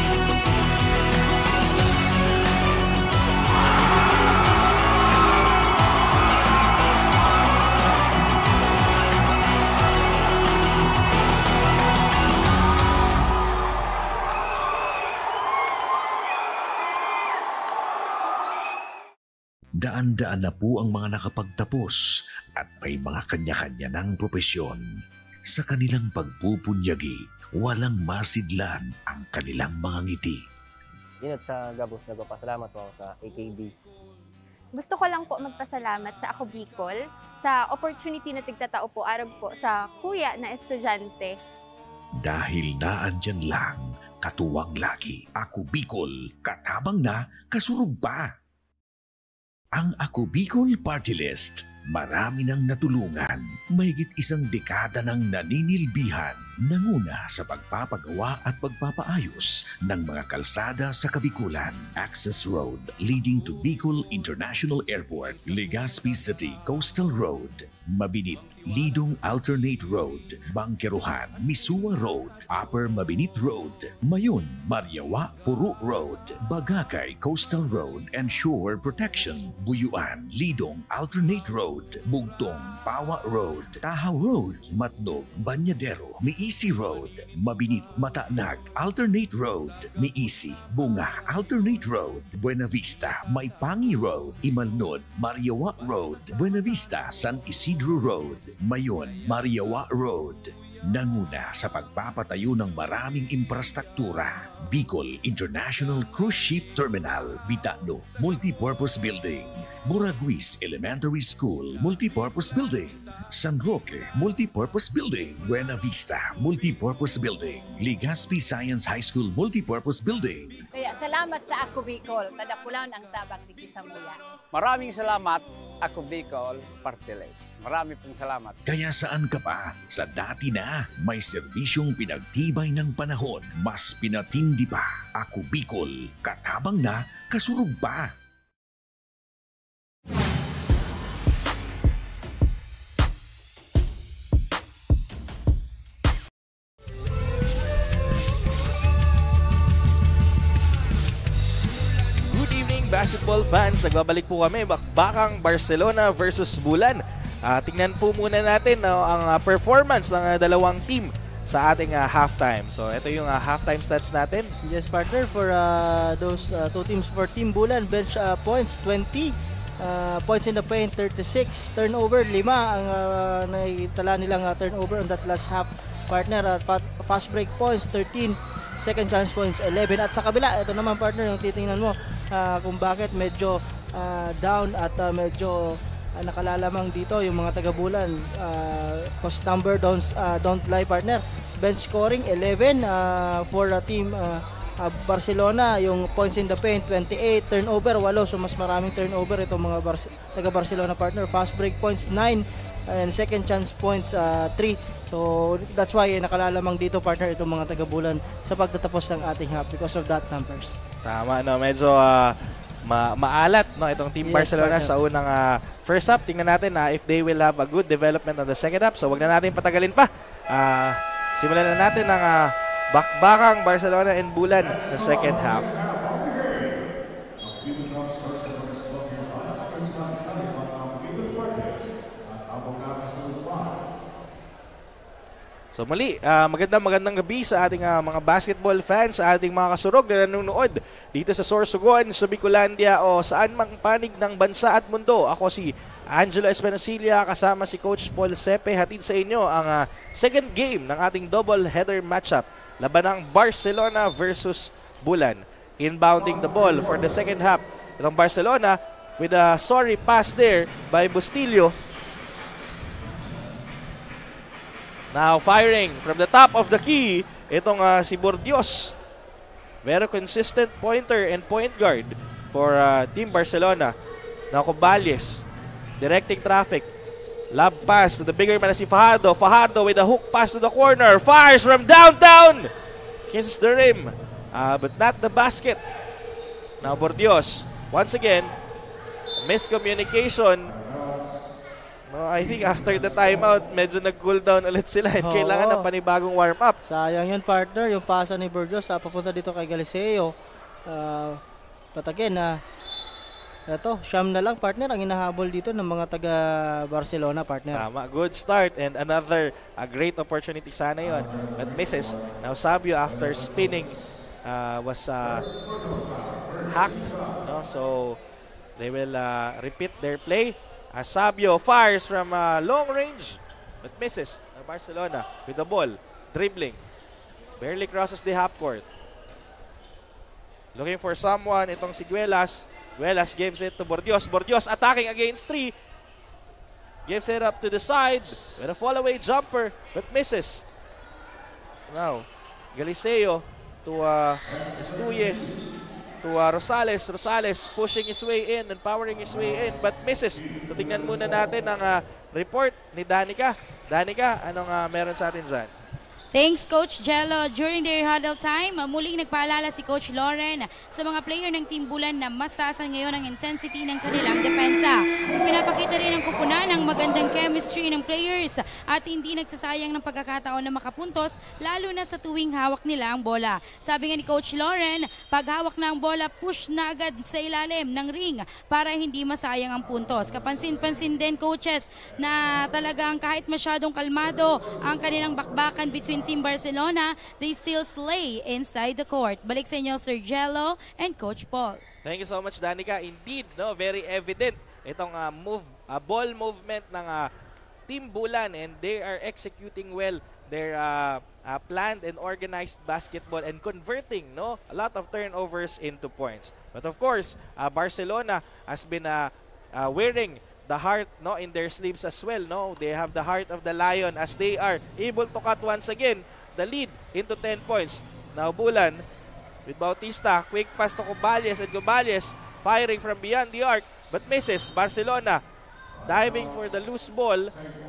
Daan-daan na po ang mga nakapagtapos at may mga kanya-kanya ng propesyon. Sa kanilang pagpupunyagi, walang masidlan ang kanilang mga ngiti. Yun at sa Gabos, nagpapasalamat po ako sa A K B. Gusto ko lang po magpasalamat sa Ako Bicol sa opportunity na tigtatao po araw po sa kuya na estudyante. Dahil naandyan lang, katuwang lagi, Ako Bicol, katabang na, kasurog pa. Ang Ako Bicol Party List, marami nang natulungan, mahigit isang dekada ng naninilbihan, nanguna sa pagpapagawa at pagpapaayos ng mga kalsada sa Kabikulan. Access Road leading to Bicol International Airport, Legazpi City Coastal Road, Mabinit, Lidong Alternate Road, Bangkeruhan, Misua Road, Upper Mabinit Road, Mayon, Mariawa, Puro Road, Bagakay Coastal Road and Shore Protection, Buyuan, Lidong Alternate Road, Bugtong, Pawa Road, Tahaw Road, Matnog, Banyadero, Miisi Road, Mabinit, Mataanag, Alternate Road, Miisi, Bunga, Alternate Road, Buena Vista, Maipangi Road, Imalnod, Mariawa Road, Buena Vista, San Isidro Road, Mayon, Mariawa Road. Nanguna sa pagpapatayo ng maraming infrastruktura. Bicol International Cruise Ship Terminal, Bitano, Multipurpose Building, Muraguis Elementary School, Multipurpose Building, San Roque, Multipurpose Building, Buena Vista, Multipurpose Building, Legazpi Science High School, Multipurpose Building. Kaya salamat sa Ako Bicol, tadapulan ang tabang di Samuya. Maraming salamat, Ako Bicol Party List. Marami pong salamat. Kaya saan ka pa? Sa dati na, may serbisyong pinagtibay ng panahon, mas pinatindi pa. Ako Bicol, katabang na, kasurog pa. Basketball fans, nagbabalik po kami, bakbakang Barcelona versus Bulan. Uh, tingnan po muna natin uh, ang uh, performance ng uh, dalawang team sa ating uh, halftime. So ito yung uh, halftime stats natin. Yes partner, for uh, those uh, two teams, for Team Bulan, bench uh, points twenty, Uh, points in the paint, thirty-six. Turnover, lima ang uh, naitala nilang uh, turnover on that last half, partner. Uh, fast break points, thirteen. Second chance points, eleven. At sa kabila, ito naman, partner, yung titingnan mo uh, kung bakit medyo uh, down at uh, medyo uh, nakalalamang dito yung mga taga-Bulan. Uh, post number, don't, uh, don't lie, partner. Bench scoring, eleven uh, for a team uh, Uh, Barcelona. Yung points in the paint, twenty-eight. Turnover, walo. So mas maraming turnover itong mga Bar taga-Barcelona, partner. Fast break points, nine. And second chance points, uh, three. So that's why eh, nakalalamang dito, partner, itong mga taga-Bulan sa pagtatapos ng ating half because of that numbers. Tama, no? Medyo uh, ma maalat, no, itong Team yes, Barcelona partner. Sa unang uh, first half. Tingnan natin uh, if they will have a good development on the second half. So wag na natin patagalin pa. Uh, simulan na natin ang uh, bakbakang Barcelona and Bulan sa second half. So muli, uh, magandang magandang gabi sa ating uh, mga basketball fans, sa ating mga kasurog na nanonood dito sa Sorsogon, sa Bicolandia o saan mang panig ng bansa at mundo. Ako si Angelo Espinosilia, kasama si Coach Paul Sepe. Hatid sa inyo ang uh, second game ng ating double header matchup. Laban ng Barcelona versus Bulan. Inbounding the ball for the second half. Itong Barcelona with a sorry pass there by Bustillo. Now firing from the top of the key. Itong uh, si Bordios. Very consistent pointer and point guard for uh, Team Barcelona. Now Cobales directing traffic. Lob pass to the bigger man si Fajardo. Fajardo with a hook pass to the corner. Fires from downtown. Kisses the rim. Uh, but not the basket. Now Bordios. Once again, miscommunication. No, I think after the timeout, medyo nag-cool down ulit sila. And oh, kailangan ng panibagong warm-up. Sayang yun, partner. Yung pasa ni Bordios uh, papunta dito kay Galisteo. Uh, but again, uh, ito, siyam na lang, partner, ang inahabol dito ng mga taga-Barcelona, partner. Tama, good start and another a great opportunity sana yon, but misses. Now Sabio, after spinning, uh, was uh, hacked. No? So they will uh, repeat their play. Uh, Sabio fires from uh, long range, but misses. Now Barcelona with the ball, dribbling. Barely crosses the half court. Looking for someone, itong si Guelas. Guelas gives it to Bordios. Bordios attacking against three. Gives it up to the side with a fall-away jumper, but misses. Now, Galiseo to uh, Estuye, to uh, Rosales. Rosales pushing his way in and powering his way in, but misses. So tingnan muna natin ang uh, report ni Danica. Danica, anong uh, meron sa atin dyan? Thanks, Coach Jello. During their huddle time, muling nagpaalala si Coach Loren sa mga player ng Team Bulan na mas taasan ngayon ang intensity ng kanilang depensa. Pinapakita rin ang kupunan ng magandang chemistry ng players at hindi nagsasayang ng pagkakataon na makapuntos, lalo na sa tuwing hawak nila ang bola. Sabi nga ni Coach Loren, pag hawak na ang bola, push na agad sa ilalim ng ring para hindi masayang ang puntos. Kapansin-pansin din, coaches, na talagang kahit masyadong kalmado ang kanilang bakbakan between Team Barcelona, they still slay inside the court. Balik sa inyo, Sir Jello and Coach Paul. Thank you so much, Danica. Indeed, no, very evident itong uh, move, uh, ball movement ng uh, Team Bulan, and they are executing well their uh, uh, planned and organized basketball and converting, no, a lot of turnovers into points. But of course, uh, Barcelona has been uh, uh, wearing the heart, no, in their sleeves as well, no. They have the heart of the lion as they are able to cut once again the lead into ten points. Now Bulan with Bautista, quick pass to Cobales, and Cobales firing from beyond the arc but misses. Barcelona diving for the loose ball,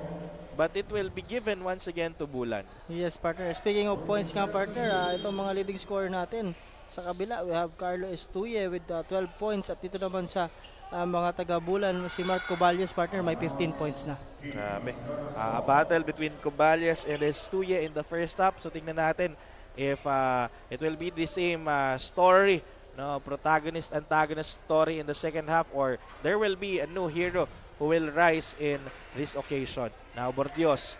but it will be given once again to Bulan. Yes, partner. Speaking of points nga, partner, uh, itong mga leading scorer natin sa kabila, we have Carlo Estuye with uh, twelve points, at dito naman sa Uh, mga taga-Bulan, si Mark Cobales, partner, may fifteen points na. Grabe. Uh, a battle between Cobales and Estuye in the first half. So tingnan natin if uh, it will be the same uh, story, no, protagonist-antagonist story in the second half, or there will be a new hero who will rise in this occasion. Now Bordios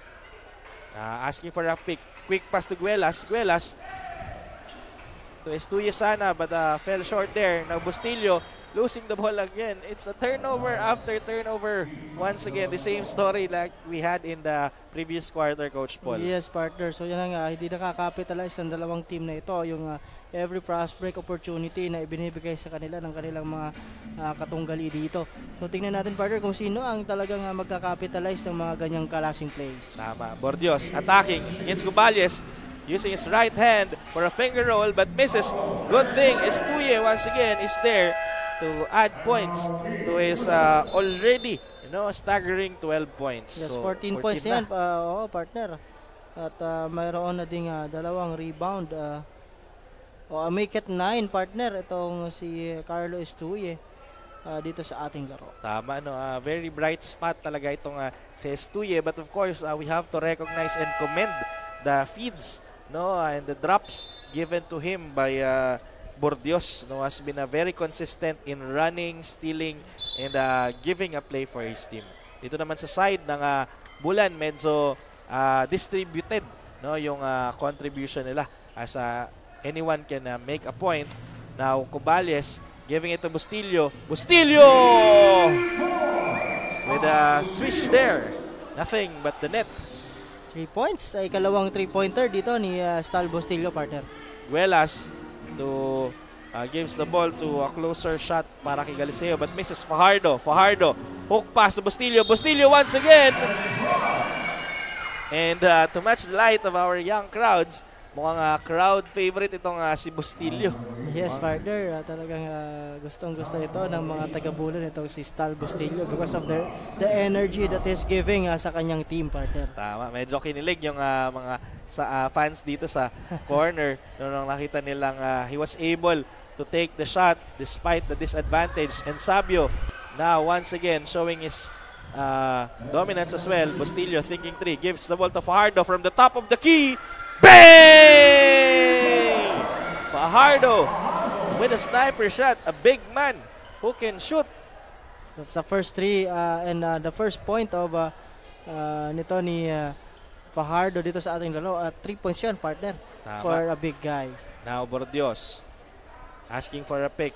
uh, asking for a pick. Quick pass to Guelas. Guelas to Estuye sana, but uh, fell short there. Now Bustillo losing the ball again. It's a turnover after turnover. Once again, the same story like we had in the previous quarter, Coach Paul. Yes, partner. So yan nga, hindi nakakapitalize ng dalawang team na ito. Yung uh, every fast break opportunity na ibinibigay sa kanila ng kanilang mga uh, katunggali dito. So tingnan natin, partner, kung sino ang talagang uh, magkakapitalize ng mga ganyang kalasing plays. Tama. Bordios attacking against Gubales, using his right hand for a finger roll but misses. Good thing Estuye once again is there to add points to his uh, already, you know, staggering twelve points. Yes, so, fourteen, fourteen points yan, uh, oh, partner. At uh, mayroon na ding uh, dalawang rebound. Uh, oh, make it nine, partner, itong si Carlo Estuye uh, dito sa ating laro. Tama, no? Uh, very bright spot talaga itong uh, si Estuye. But of course, uh, we have to recognize and commend the feeds, no, and the drops given to him by uh, Bordios, no, has been a uh, very consistent in running, stealing, and uh, giving a play for his team. Dito naman sa side ng uh, Bulan, medyo uh, distributed, no, yung uh, contribution nila as uh, anyone can uh, make a point. Now, Cubales giving it to Bustillo. Bustillo! With a switch there. Nothing but the net. Three points. Ay kalawang three-pointer dito ni uh, Stal Bustillo, partner. Guelas to uh, gives the ball to a closer shot para kay Galiseo but misses Fajardo. Fajardo, hook pass to Bustillo. Bustillo once again. And uh, to match the light of our young crowds, mukhang uh, crowd favorite itong uh, si Bustillo. Yes, partner. Uh, talagang uh, gustong-gusto ito ng mga taga-Bulan itong si Stal Bustillo because of the, the energy that is giving uh, sa kanyang team, partner. Tama. Medyo kinilig yung uh, mga sa uh, fans dito sa corner nung nakita nilang uh, he was able to take the shot despite the disadvantage. And Sabio now once again showing his uh, dominance as well. Bustillo thinking three, gives the ball to Fajardo from the top of the key. Bang! Fajardo with a sniper shot, a big man who can shoot. That's the first three uh, and uh, the first point of uh, uh, nito ni uh, Fajardo dito sa ating laro at uh, three points yan, partner. Tama. For a big guy. Now Bordios asking for a pick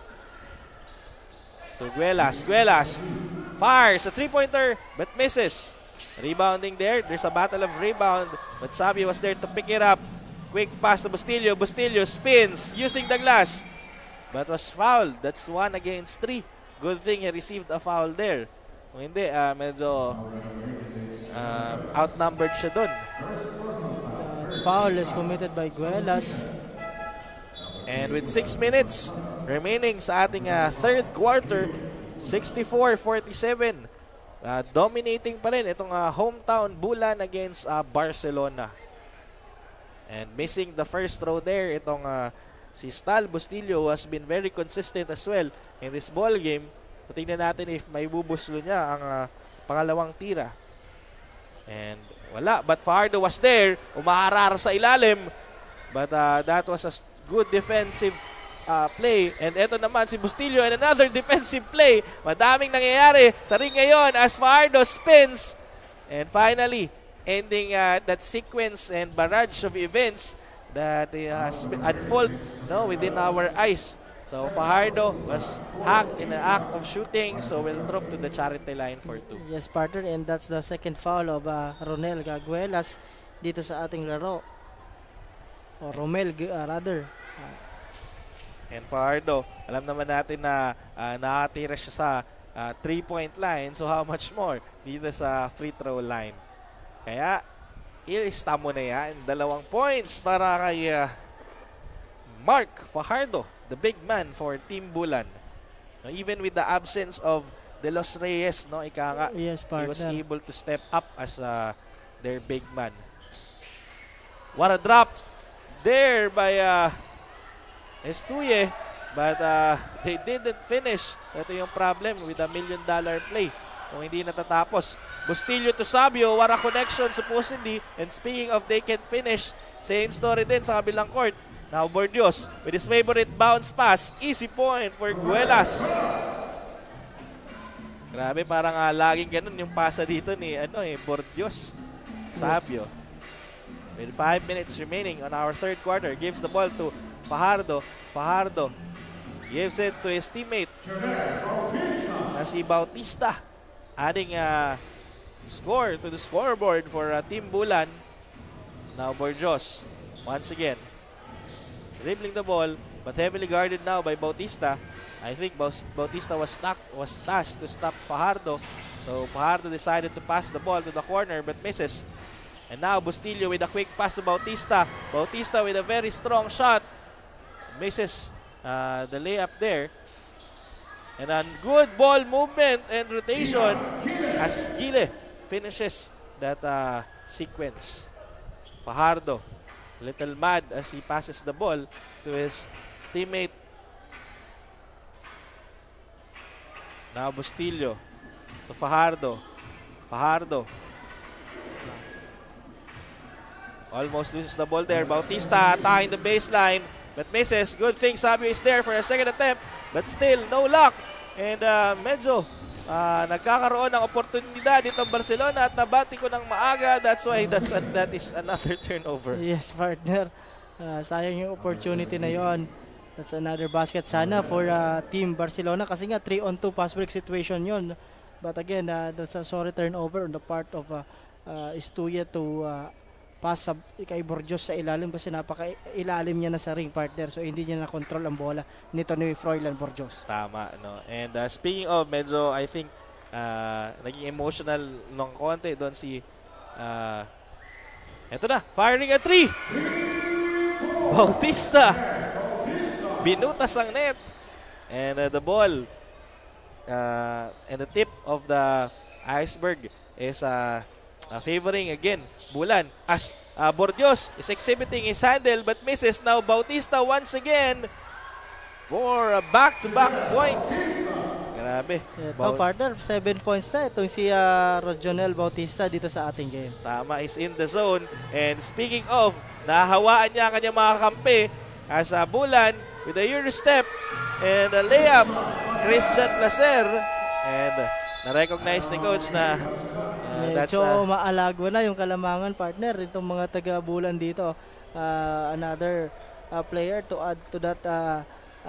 to Guelas. Guelas fires a three-pointer but misses. Rebounding there. There's a battle of rebound but Sabi was there to pick it up. Quick pass to Bustillo. Bustillo spins using the glass but was fouled. That's one against three. Good thing he received a foul there. Kung hindi, uh, medyo uh, outnumbered siya dun. Uh, foul is committed by Guelas. And with six minutes remaining sa ating uh, third quarter, sixty-four forty-seven. Uh, dominating pa rin itong uh, hometown Bulan against uh, Barcelona. And missing the first throw there, itong uh, si Stal Bustillo has been very consistent as well in this ball game. So tingnan natin if may bubuslo niya ang uh, pangalawang tira. And wala, but Fajardo was there, umaharar sa ilalim. But uh, that was a good defensive uh, play. And eto naman si Bustillo and another defensive play. Madaming nangyayari sa ring ngayon as Fajardo spins. And finally, ending uh, that sequence and barrage of events that uh, has unfold no, within our eyes. So Fajardo was hacked in the act of shooting, so we'll drop to the charity line for two. Yes, partner, and that's the second foul of uh, Ronel Gaguelas dito sa ating laro. O Romel, uh, rather. Uh, and Fajardo, alam naman natin na uh, nakatira siya sa uh, three-point line, so how much more dito sa free throw line. Kaya, ilista mo na yan. Dalawang points para kay uh, Mark Fajardo, the big man for Team Bulan. No, even with the absence of De Los Reyes, no, ika nga, yes, he was able to step up as uh, their big man. What a drop there by uh, Estuye, but uh, they didn't finish. So ito yung problem with a million dollar play. Kung hindi natatapos. Bustillo to Sabio, what a connection supposedly. And speaking of they can't finish, same story din sa kabilang court. Now Bordios with his favorite bounce pass. Easy point for Guelas. Grabe, parang uh, laging ganun yung pasa dito ni ano eh, Bordios. Sabio. With five minutes remaining on our third quarter, gives the ball to Fajardo. Fajardo gives it to his teammate na si Bautista, adding a score to the scoreboard for uh, Team Bulan. Now Borjos once again dribbling the ball, but heavily guarded now by Bautista. I think Bautista was stuck, was tasked to stop Fajardo. So Fajardo decided to pass the ball to the corner but misses. And now Bustillo with a quick pass to Bautista. Bautista with a very strong shot. Misses uh, the layup there. And a good ball movement and rotation as Gile finishes that uh, sequence. Fajardo, little mad as he passes the ball to his teammate. Now Bustillo to Fajardo. Fajardo almost loses the ball there. Bautista attacking the baseline but misses. Good thing Sabio is there for a second attempt, but still no luck. And uh, medyo uh, nagkakaroon ng oportunidad dito ang Barcelona at nabati ko ng maaga. That's why that's a, that is another turnover. Yes, partner. Uh, sayang yung opportunity na yon. That's another basket sana for uh, Team Barcelona kasi nga three on two fast break situation yon. But again, uh, that's a sorry turnover on the part of uh, uh, Estuye to uh, pass sa, kay Borjos sa ilalim kasi napaka-ilalim niya na sa ring, partner. So hindi niya na-control ang bola nito ni Froilan Borjos. Tama, no? And uh, speaking of, medyo I think uh, naging emotional ng konti doon si uh, eto na, firing a three! Bautista! Binutas ang net. And uh, the ball uh, and the tip of the iceberg is uh, uh, favoring again Bulan as uh, Borjos is exhibiting his handle but misses. Now Bautista once again for uh, back-to-back points. Grabe. Ito, partner, seven points na itong si uh, Rojonel Bautista dito sa ating game. Tama, is in the zone. And speaking of, nahawaan niya ang kanyang mga kampi as uh, Bulan with a Euro step and a layup, Christian Placer. And uh, na-recognize ni coach na uh, that's medyo uh, maalagwa na yung kalamangan, partner, itong mga taga-Bulan dito. Uh, another uh, player to add to that uh,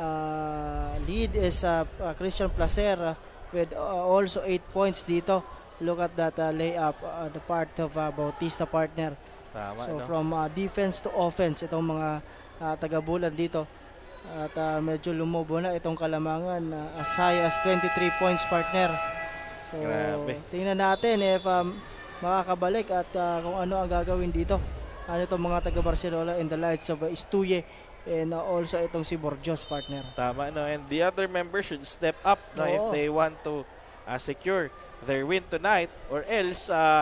uh, lead is uh, uh, Christian Placer uh, with uh, also eight points dito. Look at that uh, layup, uh, the part of uh, Bautista, partner. Tama, so no? from uh, defense to offense, itong mga uh, taga-Bulan dito. At uh, medyo lumobo na itong kalamangan uh, as high as twenty-three points, partner. So, grabe. Tingnan natin if um, makakabalik at uh, kung ano ang gagawin dito. Ano itong mga taga-Barcelona in the lights of uh, Estuye and uh, also itong si Borjos, partner. Tama, no? And the other members should step up no, if Oo. they want to uh, secure their win tonight, or else uh,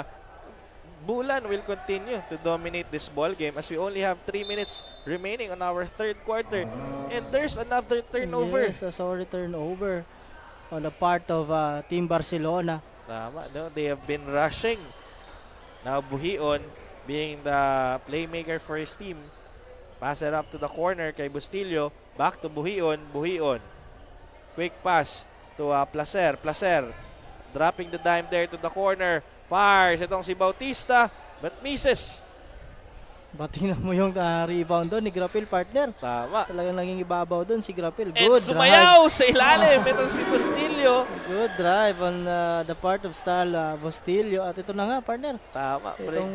Bulan will continue to dominate this ball game as we only have three minutes remaining on our third quarter. And there's another turnover. Yes, a sorry turnover on the part of uh, Team Barcelona. Tama, no? They have been rushing. Now Buhion being the playmaker for his team. Pass it up to the corner kay Bustillo. Back to Buhion. Buhion. Quick pass to uh, Placer. Placer dropping the dime there to the corner. Fires itong si Bautista but misses. Batingnan mo yung uh, rebound doon ni Grapil, partner. Tama. Talagang naging ibabaw doon si Grapil. And Good sumayaw drive. sa ilalim itong si Bustillo. Good drive on uh, the part of Stal uh, Bustillo. At ito na nga, partner. Tama. Itong...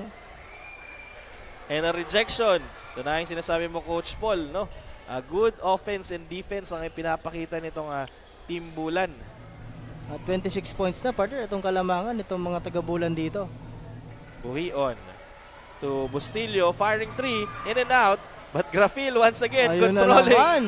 And a rejection. Ito na yung sinasabi mo, Coach Paul, no? A good offense and defense ang ipinapakita nitong uh, Team Bulan. At twenty-six points na, partner. Itong kalamangan, itong mga taga-Bulan dito. Buhion to Bustillo, firing three, in and out. But Grafil once again, ayun controlling. Na naman.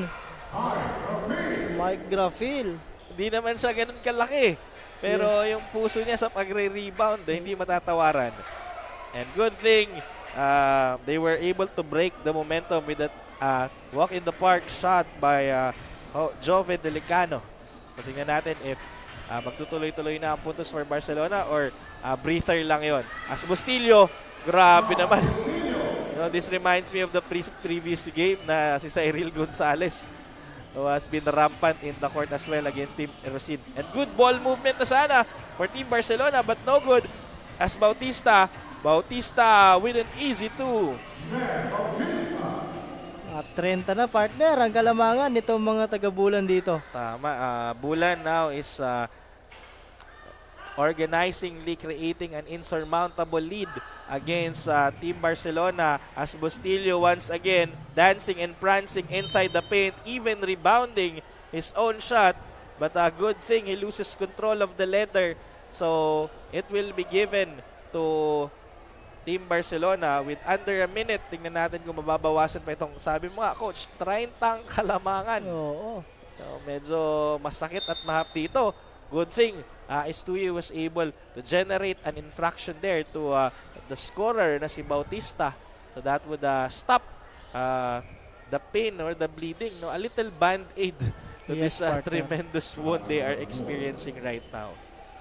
Mike Grafil. Hindi naman siya ganun kalaki. Pero yes, yung puso niya sa pagre-rebound, eh, hindi matatawaran. And good thing, uh, they were able to break the momentum with that uh, walk in the park shot by uh, oh, Jove Delicano. Tingnan natin if uh, magtutuloy-tuloy na ang puntos for Barcelona or uh, breather lang yon. As Bustillo, grabe naman. You know, this reminds me of the pre previous game na si Cyril Gonzalez who has been rampant in the court as well against Team Erosin. And good ball movement na sana for Team Barcelona but no good as Bautista. Bautista with an easy two. At thirty na partner ang kalamangan nitong mga taga-Bulan dito. Tama. Uh, Bulan now is uh, organizingly creating an insurmountable lead against uh, Team Barcelona as Bustillo once again dancing and prancing inside the paint, even rebounding his own shot. But a uh, good thing he loses control of the leather, so it will be given to Team Barcelona with under a minute. Tingnan natin kung mababawasan pa itong, sabi mo nga coach, thirty kalamangan. Oo. So, medyo masakit at mahap dito. Good thing uh, Estudio was able to generate an infraction there to uh, the scorer na si Bautista. So that would uh, stop uh, the pain or the bleeding. No? A little band-aid to yes, this uh, tremendous wound they are experiencing right now.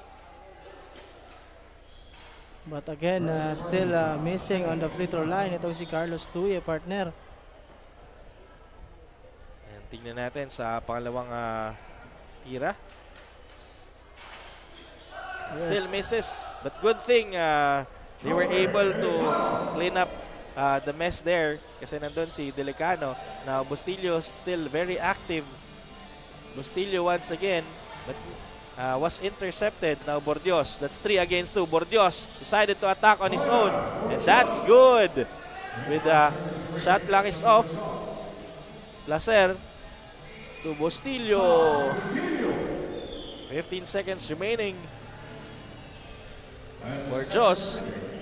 But again, uh, still uh, missing on the free throw line itong si Carlos Tuye, partner. And tingnan natin sa pangalawang uh, tira. Yes. Still misses, but good thing uh, they were able to clean up uh, the mess there kasi nandun si Delicano. Now Bustillo still very active. Bustillo once again, but uh, was intercepted. Now Bordios, that's three against two. Bordios decided to attack on his own, and that's good. With the uh, shot clock is off. Placer to Bustillo. fifteen seconds remaining. Borjos.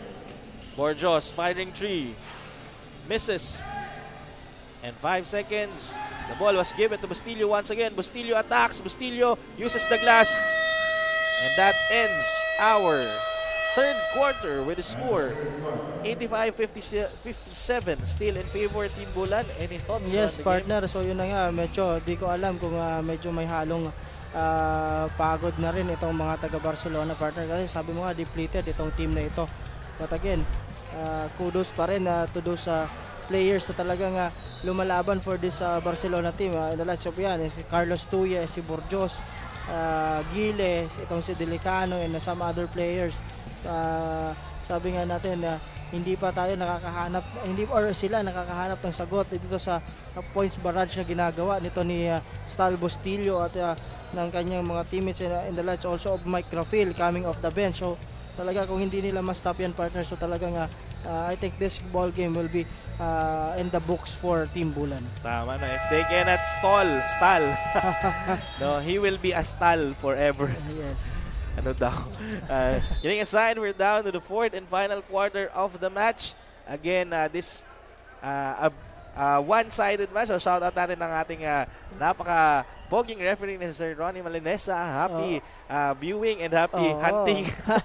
Borjos firing three. Misses. And five seconds. The ball was given to Bustillo once again. Bustillo attacks. Bustillo uses the glass. And that ends our third quarter with a score eighty-five fifty-seven. Still in favor Team Bulan. Any thoughts yes, on the partner. game? So yun na nga. Medyo di ko alam kung uh, medyo may halong Uh, pagod na rin itong mga taga-Barcelona, partner, kasi sabi mo nga depleted itong team na ito. But again, uh, kudos pa rin uh, to those uh, players na talagang uh, lumalaban for this uh, Barcelona team. Uh, in the likes of yan, si Carlos Tuye, si Borjos, uh, Gile, itong si Delicano, and uh, some other players. Uh, sabi nga natin na uh, hindi pa tayo nakakahanap, hindi or sila nakakahanap ng sagot dito sa uh, points barrage na ginagawa nito ni uh, Stal Bustillo at uh, ng kanyang mga teammates in, uh, in the lights, also of Mike Rafil coming off the bench. So talaga kung hindi nila ma-stop yan, partner, so talagang uh, uh, I think this ball game will be uh, in the books for Team Bulan. Tama na, if they cannot stall, stall. No, he will be a stall forever. Yes. Ano daw? Uh, getting aside, we're down to the fourth and final quarter of the match. Again, uh, this uh, uh, one-sided match. So shout out natin ng ating uh, napaka poging referee ni Sir Ronnie Malinesa. Happy oh. uh, viewing and happy oh. hunting.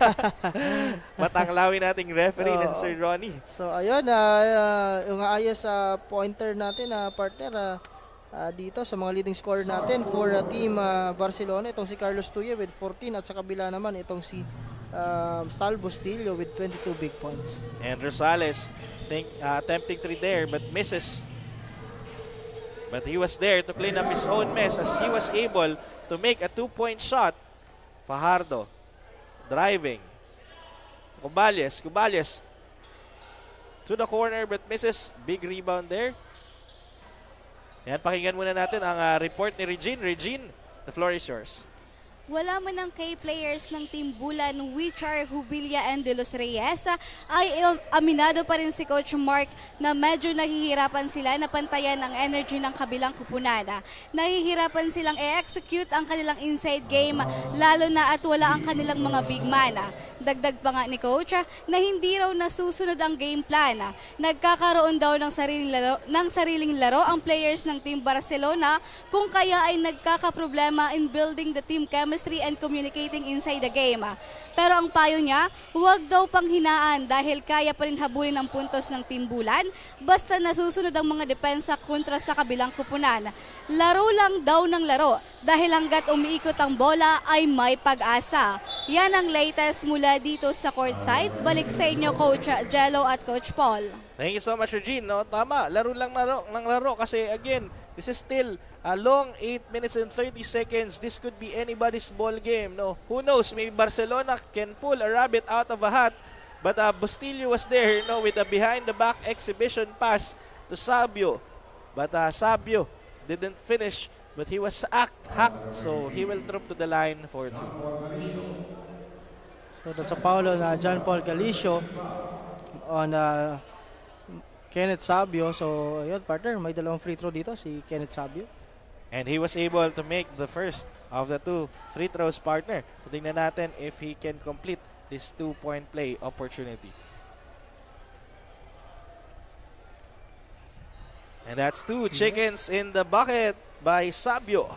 Matanglawin nating referee oh. na si Sir Ronnie. So ayun, uh, uh, yung ayos sa uh, pointer natin, uh, partner, uh, uh, dito sa mga leading scorer natin for uh, Team uh, Barcelona, itong si Carlos Tuye with fourteen, at sa kabila naman itong si uh, Stal Bustillo with twenty-two big points. And Rosales think, uh, attempting three there but misses. But he was there to clean up his own mess as he was able to make a two-point shot. Fajardo driving. Cubales, Cubales to the corner but misses. Big rebound there. Yan, pakinggan muna natin ang uh, report ni Regine. Regine, the floor is yours. Wala man ang key players ng Team Bulan, Wichar, Jubilia, and De Los Reyes, ay aminado pa rin si Coach Mark na medyo nahihirapan sila na pantayan ang energy ng kabilang kupunan. Nahihirapan silang i-execute ang kanilang inside game, lalo na at wala ang kanilang mga big man. Dagdag pa nga ni Coach na hindi raw nasusunod ang game plan. Nagkakaroon daw ng sariling laro, ng sariling laro ang players ng Team Barcelona, kung kaya ay nagkakaproblema in building the team chemistry and communicating inside the game. Pero ang payo niya, huwag daw panghinaan dahil kaya pa rin habulin ang puntos ng Team Bulan basta nasusunod ang mga depensa kontra sa kabilang kupunan. Laro lang daw ng laro dahil hanggat umiikot ang bola ay may pag-asa. Yan ang latest mula dito sa courtside. Balik sa inyo Coach Jello at Coach Paul. Thank you so much, Regine. No, tama, laro lang laro, ng laro kasi again, this is still a long eight minutes and thirty seconds. This could be anybody's ball game. No, who knows? Maybe Barcelona can pull a rabbit out of a hat. But uh, Bustillo was there, you know, with a behind-the-back exhibition pass to Sabio. But uh, Sabio didn't finish, but he was act hacked, so he will drop to the line for two. So that's a foul on uh, John Paul Galicio on uh, Kenneth Sabio. So ayun, partner, may dalawang free throw dito si Kenneth Sabio. And he was able to make the first of the two free throws, partner. So tingnan natin if he can complete this two-point play opportunity. And that's two chickens in the bucket by Sabio.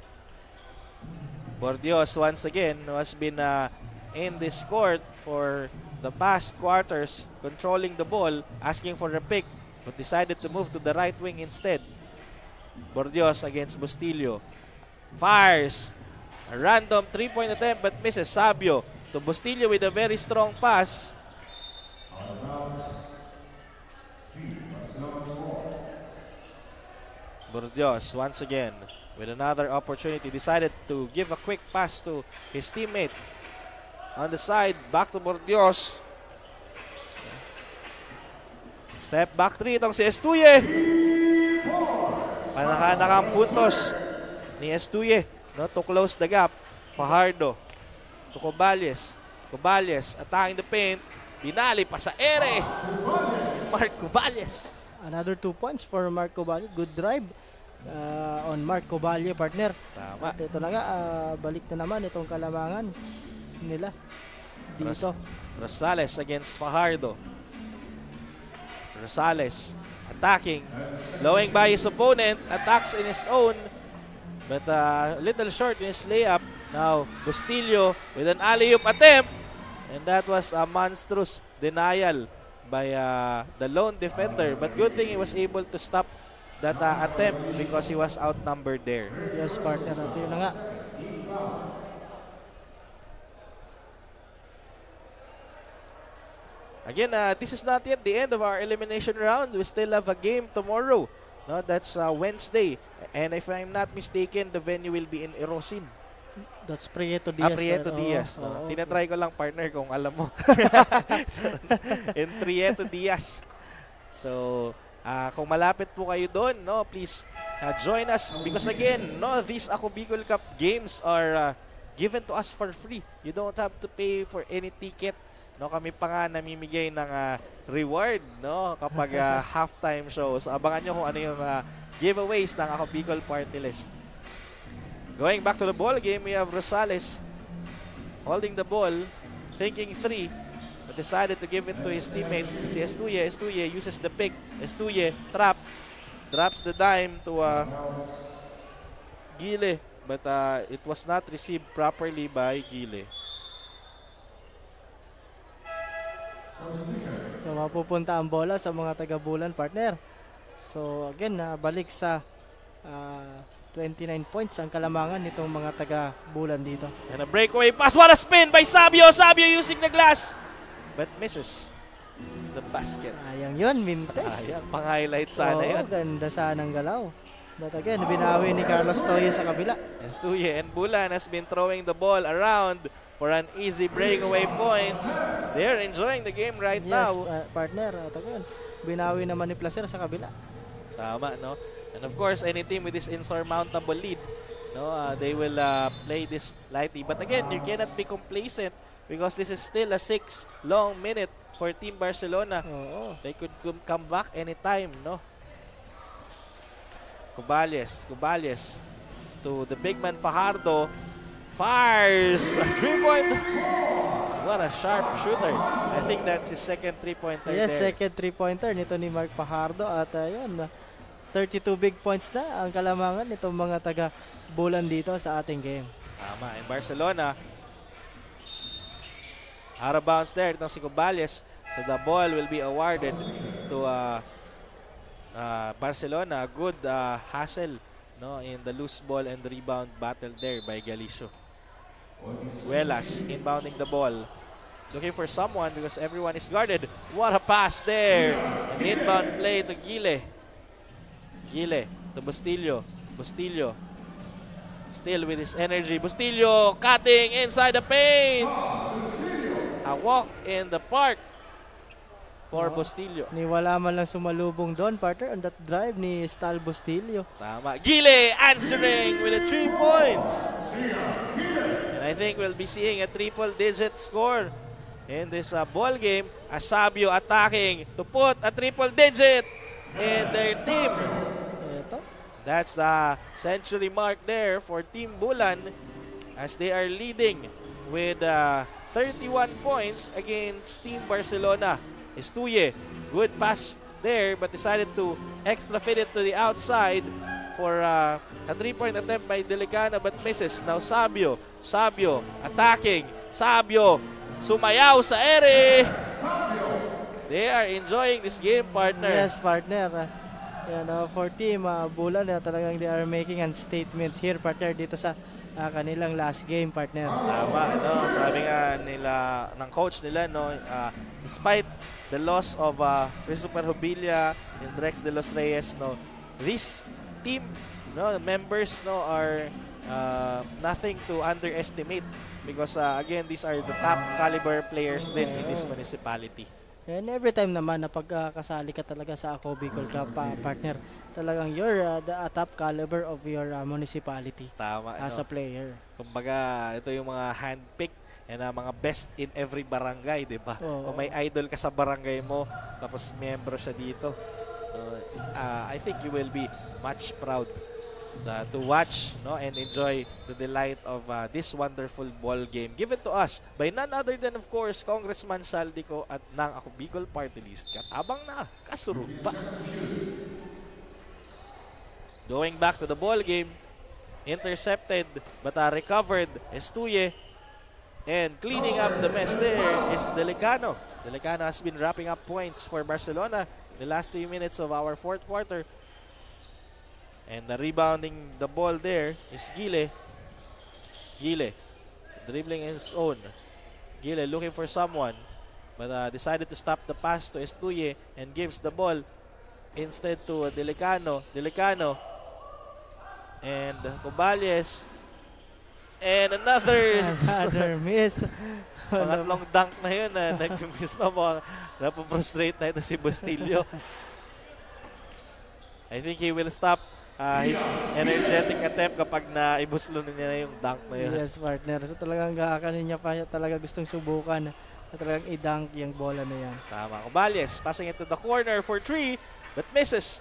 Bordios once again has been uh, in this court for the past quarters, controlling the ball, asking for a pick, but decided to move to the right wing instead. Bordios against Bustillo. Fires a random three-point attempt but misses. Sabio to Bustillo with a very strong pass. Bordios once again with another opportunity, decided to give a quick pass to his teammate on the side. Back to Bordios. Step back three itong si Estuye. Panakanakang puntos ni Estuye, no, to close the gap. Fajardo to Cobales. Cobales attacking the paint. Dinali pa sa ere. Mark Cobales. Another two points for Mark Cobales. Good drive uh, on Mark Cobales, partner. Tama. At ito na nga, uh, balik na naman itong kalamangan nila dito. Rosales against Fajardo. Rosales attacking, blowing by his opponent, attacks in his own, but a uh, little short in his layup. Now Bustillo with an alley-oop attempt, and that was a monstrous denial by uh, the lone defender, but good thing he was able to stop that uh, attempt because he was outnumbered there. Yes, partner, ito yun na nga. Again, uh, this is not yet the end of our elimination round. We still have a game tomorrow. No, that's uh, Wednesday. And if I'm not mistaken, the venue will be in Erosin. That's Prieto Diaz. Ah, Prieto oh, Diaz. Oh, no? oh, Tinatry ko lang, partner, kung alam mo. In Prieto Diaz. So, uh, kung malapit po kayo doon, no, please uh, join us. Because again, no, these Ako Bicol Cup games are uh, given to us for free. You don't have to pay for any ticket. No, kami pa nga namimigay ng uh, reward, no, kapag uh, halftime show. So abangan nyo kung ano yung uh, giveaways ng Ako Bicol Party List. Going back to the ball game, we have Rosales holding the ball, thinking three, but decided to give it to his teammate, si Estuye. Estuye uses the pick. Estuye, trap, drops the dime to uh, Gile, but uh, it was not received properly by Gile. So mapupunta ang bola sa mga taga-Bulan, partner. So again, uh, balik sa uh, twenty-nine points ang kalamangan nitong mga taga-Bulan dito. And a breakaway pass. What a spin by Sabio. Sabio using the glass, but misses the basket. Sayang yun, Mintes. Sayang, pang-highlight sana Oo, yun. ganda sana ng galaw. But again, binawi ni Carlos Toye sa kabila. Estuye and Bulan has been throwing the ball around for an easy breakaway points. They're enjoying the game right yes, now. Uh, partner, at again, binawi naman ni Placer sa kabila. Tama, no? And of course, any team with this insurmountable lead, no, uh, they will uh, play this lightly. But again, you cannot be complacent because this is still a six long minute for Team Barcelona. Oo. They could come back anytime, no? Cobales, Cobales to the big man Fajardo. Fires a three-point. What a sharp shooter. I think that's his second three-pointer yes, there. second three-pointer nito ni Mark Fajardo. At ayun, uh, thirty-two big points na ang kalamangan nitong mga taga-Bulan dito sa ating game. Tama. In Barcelona, out of bounds there itong si Cobales. So the ball will be awarded to uh, uh, Barcelona. Good uh, hassle, no, in the loose ball and the rebound battle there by Galicio. Huelas inbounding the ball, looking for someone because everyone is guarded. What a pass there! An inbound play to Gile. Gile to Bustillo. Bustillo still with his energy. Bustillo cutting inside the paint. A walk in the park for Oo. Bustillo. Ni wala man lang sumalubong doon, partner, on that drive ni Stal Bustillo. Tama. Gile answering with a three points. And I think we'll be seeing a triple-digit score in this uh, ball game. Asabio attacking to put a triple-digit in their team. Ito. That's the century mark there for Team Bulan as they are leading with uh, thirty-one points against Team Barcelona. Estuye, good pass there but decided to extra fit it to the outside for uh, a three-point attempt by Delicana but misses. Now Sabio, Sabio attacking, Sabio sumayaw sa ere. They are enjoying this game, partner. Yes, partner. Uh, yan, uh, for Team uh, Bulan, uh, talagang they are making a statement here, partner, dito sa uh, kanilang last game, partner. Tama, no? Sabi nga nila, ng coach nila, no, uh, despite the loss of uh, Christopher Jubilia and Rex de los Reyes, no, this team, no, members, no, are uh, nothing to underestimate because uh, again, these are the top caliber players din in this municipality. And every time naman na pagkakasali ka talaga sa Ako Bicol Cup, uh, partner, talagang you're uh, the uh, top caliber of your uh, municipality. Tama, as no? a player. Kumbaga, ito yung mga handpick and uh, mga best in every barangay, di ba? Oh. Kung may idol ka sa barangay mo, tapos miyembro siya dito, uh, uh, I think you will be much proud uh, to watch, no, and enjoy the delight of uh, this wonderful ball game given to us by none other than, of course, Congressman Saldico at ng Ako Bicol Party List. Katabang na, kasurugba. Going back to the ball game, intercepted but uh, recovered Estuye. And cleaning up the mess there is Delicano. Delicano has been wrapping up points for Barcelona in the last two minutes of our fourth quarter. And the rebounding the ball there is Gile. Gile dribbling in his own. Gile looking for someone, but uh, decided to stop the pass to Estuye and gives the ball instead to Delicano. Delicano and Cobales. And another another miss. Pangatlong dunk na yun na nag-miss pa mo. Napo-frustrate na ito si Bustillo. I think he will stop uh, his energetic attempt kapag naibuslo na niya na yung dunk na yun. Yes, partner. So talagang kakanin niya pa talaga gustong subukan na talagang i-dunk yung bola na yan. Tama. Cobales passing it to the corner for three but misses.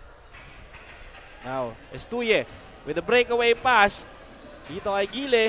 Now, Estuye with a breakaway pass. Dito kay Gile.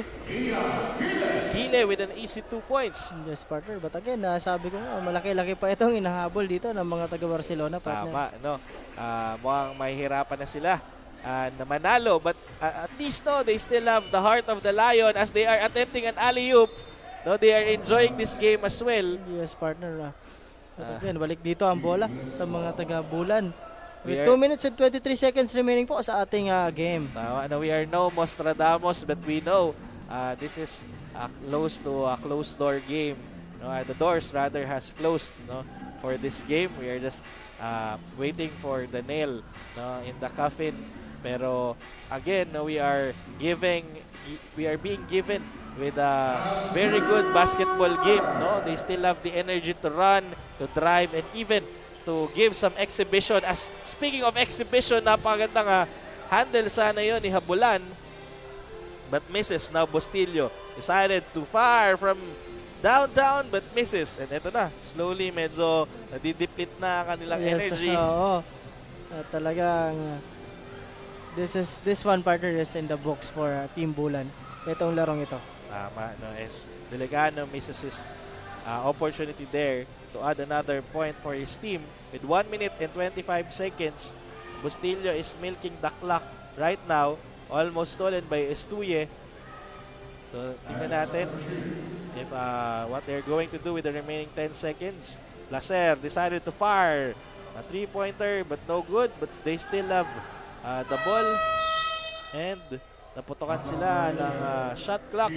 Gile with an easy two points. Yes, partner. But again, uh, sabi ko nga, malaki-laki pa itong inahabol dito ng mga taga-Barcelona, partner. Tama, no? Uh, mukhang mahihirapan na sila uh, na manalo. But uh, at least, no, they still have the heart of the Lion as they are attempting an alley-oop. No, they are enjoying this game as well. Yes, partner. Uh, but again, balik dito ang bola sa mga taga-Bulan. With are, two minutes and twenty-three seconds remaining po sa ating uh, game. Tama, no, we are no Mostradamus, but we know uh, this is uh, close to a closed-door game. No, uh, the doors rather has closed, no, for this game. We are just uh, waiting for the nail, no, in the coffin. Pero again, no, we are giving, we are being given with a very good basketball game. No, they still have the energy to run, to drive, and even to give some exhibition. As speaking of exhibition, napakagandang uh, handle sana yun ni Habulan. But misses. Now Bustillo decided to fire from downtown but misses. And ito na, slowly medyo nadideplete na kanilang yes, energy. Oo. Uh, talagang uh, this is this one partner is in the books for uh, Team Bulan. Itong larong ito. Tama, no, as Delicano misses his uh, opportunity there to add another point for his team. With one minute and twenty-five seconds, Bustillo is milking the clock right now. Almost stolen by Estuye. So, tingnan natin if uh, what they're going to do with the remaining ten seconds. Lacer decided to fire a three-pointer but no good. But they still have uh, the ball. And naputokan sila ng uh, shot clock.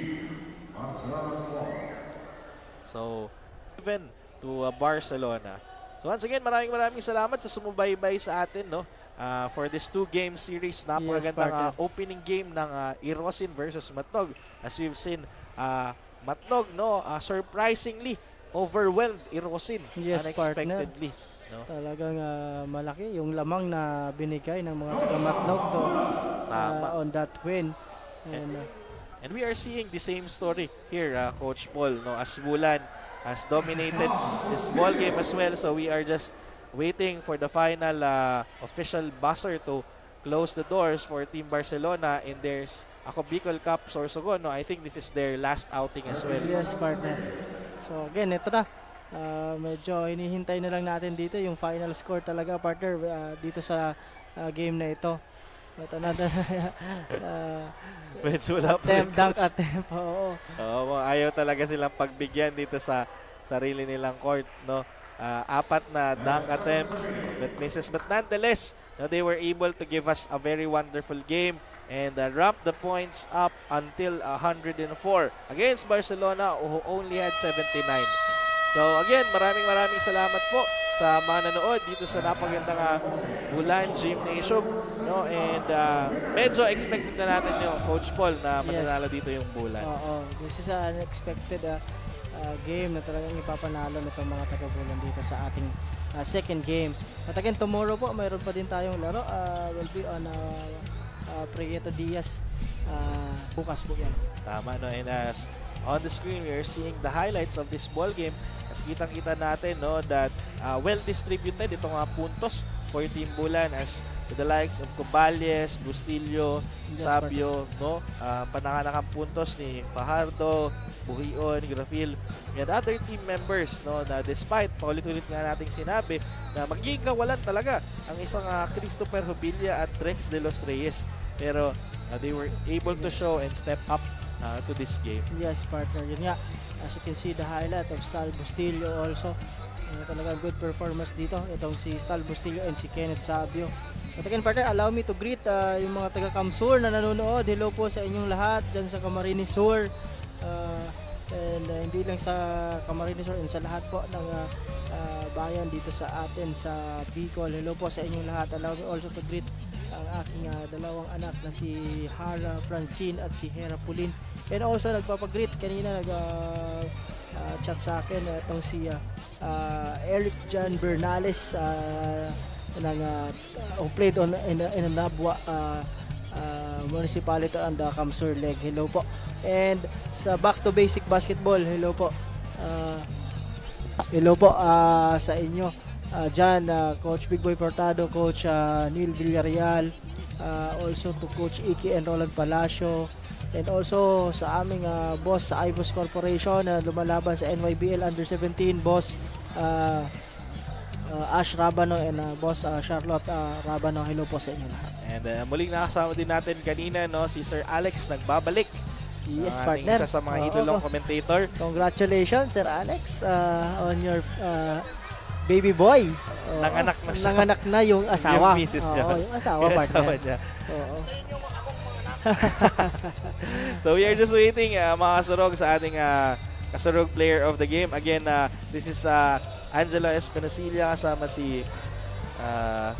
So, even to uh, Barcelona. So once again, maraming maraming salamat sa sumubaybay sa atin, no? Uh, for this two-game series, napakagandang uh, opening game ng uh, Irosin versus Matnog. As we've seen, uh, Matnog, no, uh, surprisingly overwhelmed Irosin yes, unexpectedly. Partner. No? Talagang uh, malaki yung lamang na binigay ng mga taga-Matnog to uh, on that win. And, uh, And we are seeing the same story here, uh, Coach Paul. No, as Bulan has dominated this ball game as well. So we are just waiting for the final uh, official buzzer to close the doors for Team Barcelona in their Ako Bicol Cup Sorsogon. No, I think this is their last outing as well. Yes, partner. So again, ito na. Uh, medyo hinihintay na lang natin dito yung final score talaga, partner, uh, dito sa uh, game na ito. Ito na uh, medyo wala pa rin, dunk attempt, oo. Oo, ayaw talaga silang pagbigyan dito sa sarili nilang court, no? Uh, apat na dunk attempts that misses, but nonetheless, no, they were able to give us a very wonderful game and uh, ramp the points up until one hundred four against Barcelona, who only had seventy-nine. So again, maraming maraming salamat po sa mga nanood dito sa napagandang uh, Bulan Gymnasium, no? And uh, medyo expected na natin yung Coach Paul na mananalo yes. dito yung Bulan. Oo, this is an unexpected uh, uh, game na talagang ipapanalo nitong mga taga-Bulan dito sa ating uh, second game. At again, tomorrow po, mayroon pa din tayong laro. Uh, will be on uh, uh, Prieto Diaz. Uh, bukas po yan. Tama, no? And as on the screen, we are seeing the highlights of this ball game. As kitang-kita natin, no, that uh, well-distributed itong mga puntos for Team Bulan as to the likes of Cobales, Bustillo, yes, Sabio, no, uh, pananganakang puntos ni Fajardo, Buhion, Grafil, and other team members, no, na despite paulit-ulit nga nating sinabi na magiging kawalan talaga ang isang uh, Christopher Hubilla at Drex de los Reyes. Pero uh, they were able to show and step up uh, to this game. Yes, partner. Yun nga. As you can see, the highlight of Stal Bustillo also. Uh, talagang good performance dito. Itong si Stal Bustillo and si Kenneth Sabio. At again, partner, allow me to greet uh, yung mga taga-Kamsur na nanonood. Hello po sa inyong lahat dyan sa Camarines Sur. Uh, and uh, hindi lang sa Camarines Sur, and sa lahat po ng uh, uh, bayan dito sa atin sa Bicol. Hello po sa inyong lahat. Allow me also to greet ang aking uh, dalawang anak na si Hara Francine at si Hera Pulin. And also nagpapagreet kanina nag uh, uh, chat sa akin uh, itong si uh, uh, Eric John Bernales uh, ng uh, who played on in, in a Nabwa uh, uh, municipality on the Kamsur leg. Hello po. And sa Back to Basic Basketball, hello po. Uh, hello po uh, sa inyo. Uh, dyan, uh, Coach Big Boy Portado, Coach uh, Neil Villarreal, uh, also to Coach Iki and Roland Palacio, and also sa aming uh, boss sa Ivos Corporation na uh, lumalaban sa N Y B L Under seventeen, boss uh, uh, Ash Rabano and uh, boss uh, Charlotte uh, Rabano. Hello po sa inyo lahat. And uh, muling nakasama din natin kanina, no, si Sir Alex nagbabalik. Yes, uh, partner. Isa sa mga idolong oh, commentator. Congratulations, Sir Alex, uh, on your uh, baby boy. Oo. Nanganak na siya. Nanganak na yung asawa. Yung misis niya. Oo, yung asawa, yung partner. asawa niya. Oo. So we are just waiting, uh, mga kasurog, sa ating uh, kasurog player of the game. Again, uh, this is uh, Angela Espinosilia kasama si uh,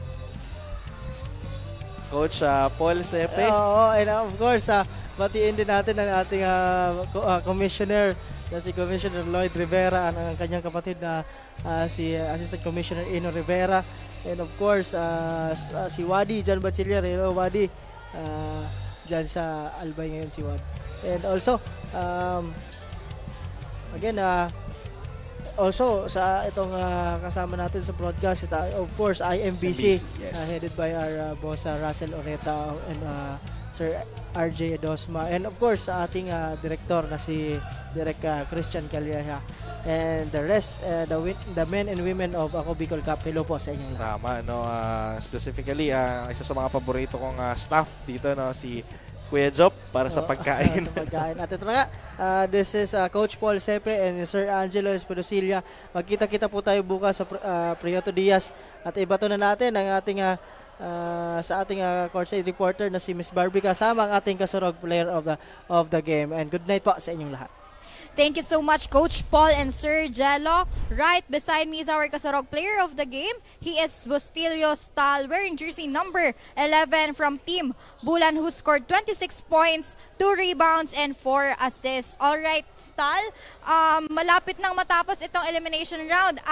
Coach uh, Paul Sepe. Oo, and uh, of course, uh, batiin din natin ang ating uh, uh, commissioner na si Commissioner Lloyd Rivera, ang, ang kanyang kapatid na uh, si uh, Assistant Commissioner Ino Rivera, and of course uh, uh, si Wadi John Bachiller. Hello Wadi, uh, dyan sa Albay ngayon si Wadi. And also um, again uh, also sa itong uh, kasama natin sa broadcast, ita, of course I M B C, yes. uh, headed by our uh, boss uh, Russell Oreta and uh, Sir R J Edosma, and of course sa ating uh, director na si Direk uh, Christian Calleja, and the rest, uh, the, the men and women of Ako Bicol Cup. Hello po sa inyo. Tama, no, uh, specifically uh, isa sa mga paborito kong uh, staff dito, no, si Kuya Job para oh, sa pagkain. Uh, sa pagkain. At ito nga, uh, this is uh, Coach Paul Sepe and Sir Angelo Espinosilia. Magkita-kita po tayo bukas sa uh, Prieto Diaz, at ibato na natin ang ating uh, Uh, sa ating uh, courtside reporter na si Miss Barbie, kasama ang ating kasurog player of the of the game. And good night po sa inyong lahat. Thank you so much, Coach Paul and Sir Jello. Right beside me is our kasurog player of the game. He is Bustillo Stal, wearing jersey number eleven from Team Bulan, who scored twenty-six points, two rebounds, and four assists. Alright, Stal, um, malapit nang matapos itong elimination round, at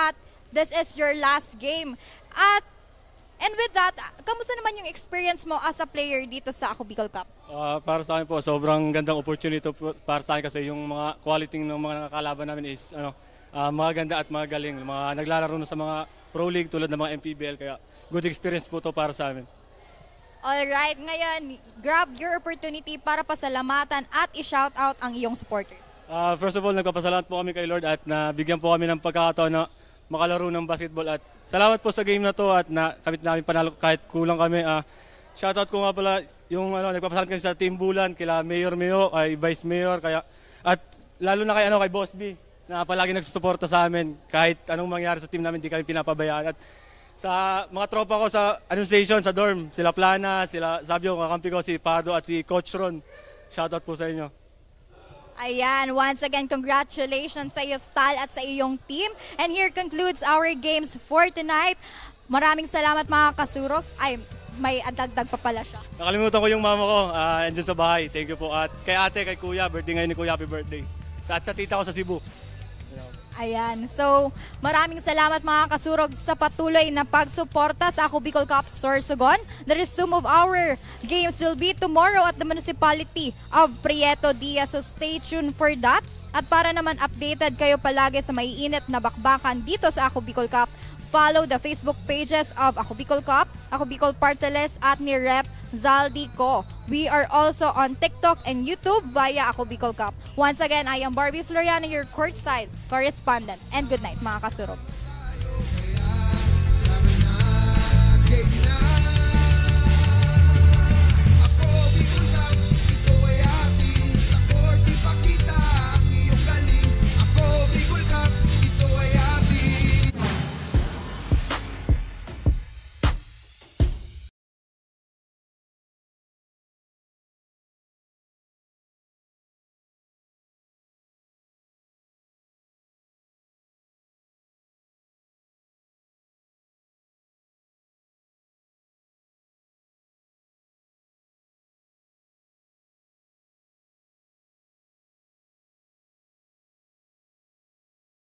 this is your last game. At and with that, kamusta naman yung experience mo as a player dito sa Ako Bicol Cup? Uh, para sa akin po, sobrang gandang opportunity po para sa akin kasi yung mga quality ng mga nakakalaban namin is ano, uh, mga ganda at mga galing. Mga naglalaro na sa mga Pro League tulad ng mga M P B L, kaya good experience po to para sa amin. Alright, ngayon, grab your opportunity para pasalamatan at i-shout out ang iyong supporters. Uh, first of all, nagpapasalamat po kami kay Lord at nabigyan po kami ng pagkakataon na makalaro ng basketball at salamat po sa game na to at na kamit namin panalo kahit kulang kami. Uh, shoutout ko nga pala yung ano, nagpapasalamat kami sa Team Bulan, kila Mayor Meo, kay Vice Mayor, kaya at lalo na kay ano kay Boss B na palagi nagsusuporta sa amin kahit anong mangyari sa team namin, di kami pinapabayaan. At sa mga tropa ko sa anunciation, sa dorm, sila Plana, sila Sabio, kakampi ko si Pado at si Coach Ron. Shoutout po sa inyo. Ayan, once again, congratulations sa iyo, Stal, at sa iyong team. And here concludes our games for tonight. Maraming salamat mga kasurok. Ay, may dagdag pa pala siya. Nakalimutan ko yung mama ko, uh, andyan sa bahay. Thank you po. At kay ate, kay kuya, birthday ngayon ni kuya, happy birthday. At sa tita ko sa Cebu. Ayan, so maraming salamat mga kasurog sa patuloy na pagsuporta sa Ako Bicol Cup Sorsogon. The resume of our games will be tomorrow at the municipality of Prieto Diaz, so stay tuned for that. At para naman updated kayo palagi sa maiinit na bakbakan dito sa Ako Bicol Cup, follow the Facebook pages of Ako Bicol Cup, Ako Bicol Parteles at ni Rep Zaldico. We are also on TikTok and YouTube via Ako Bicol Cup. Once again, I am Barbie Floriano, your courtside correspondent. And good night mga kasurog.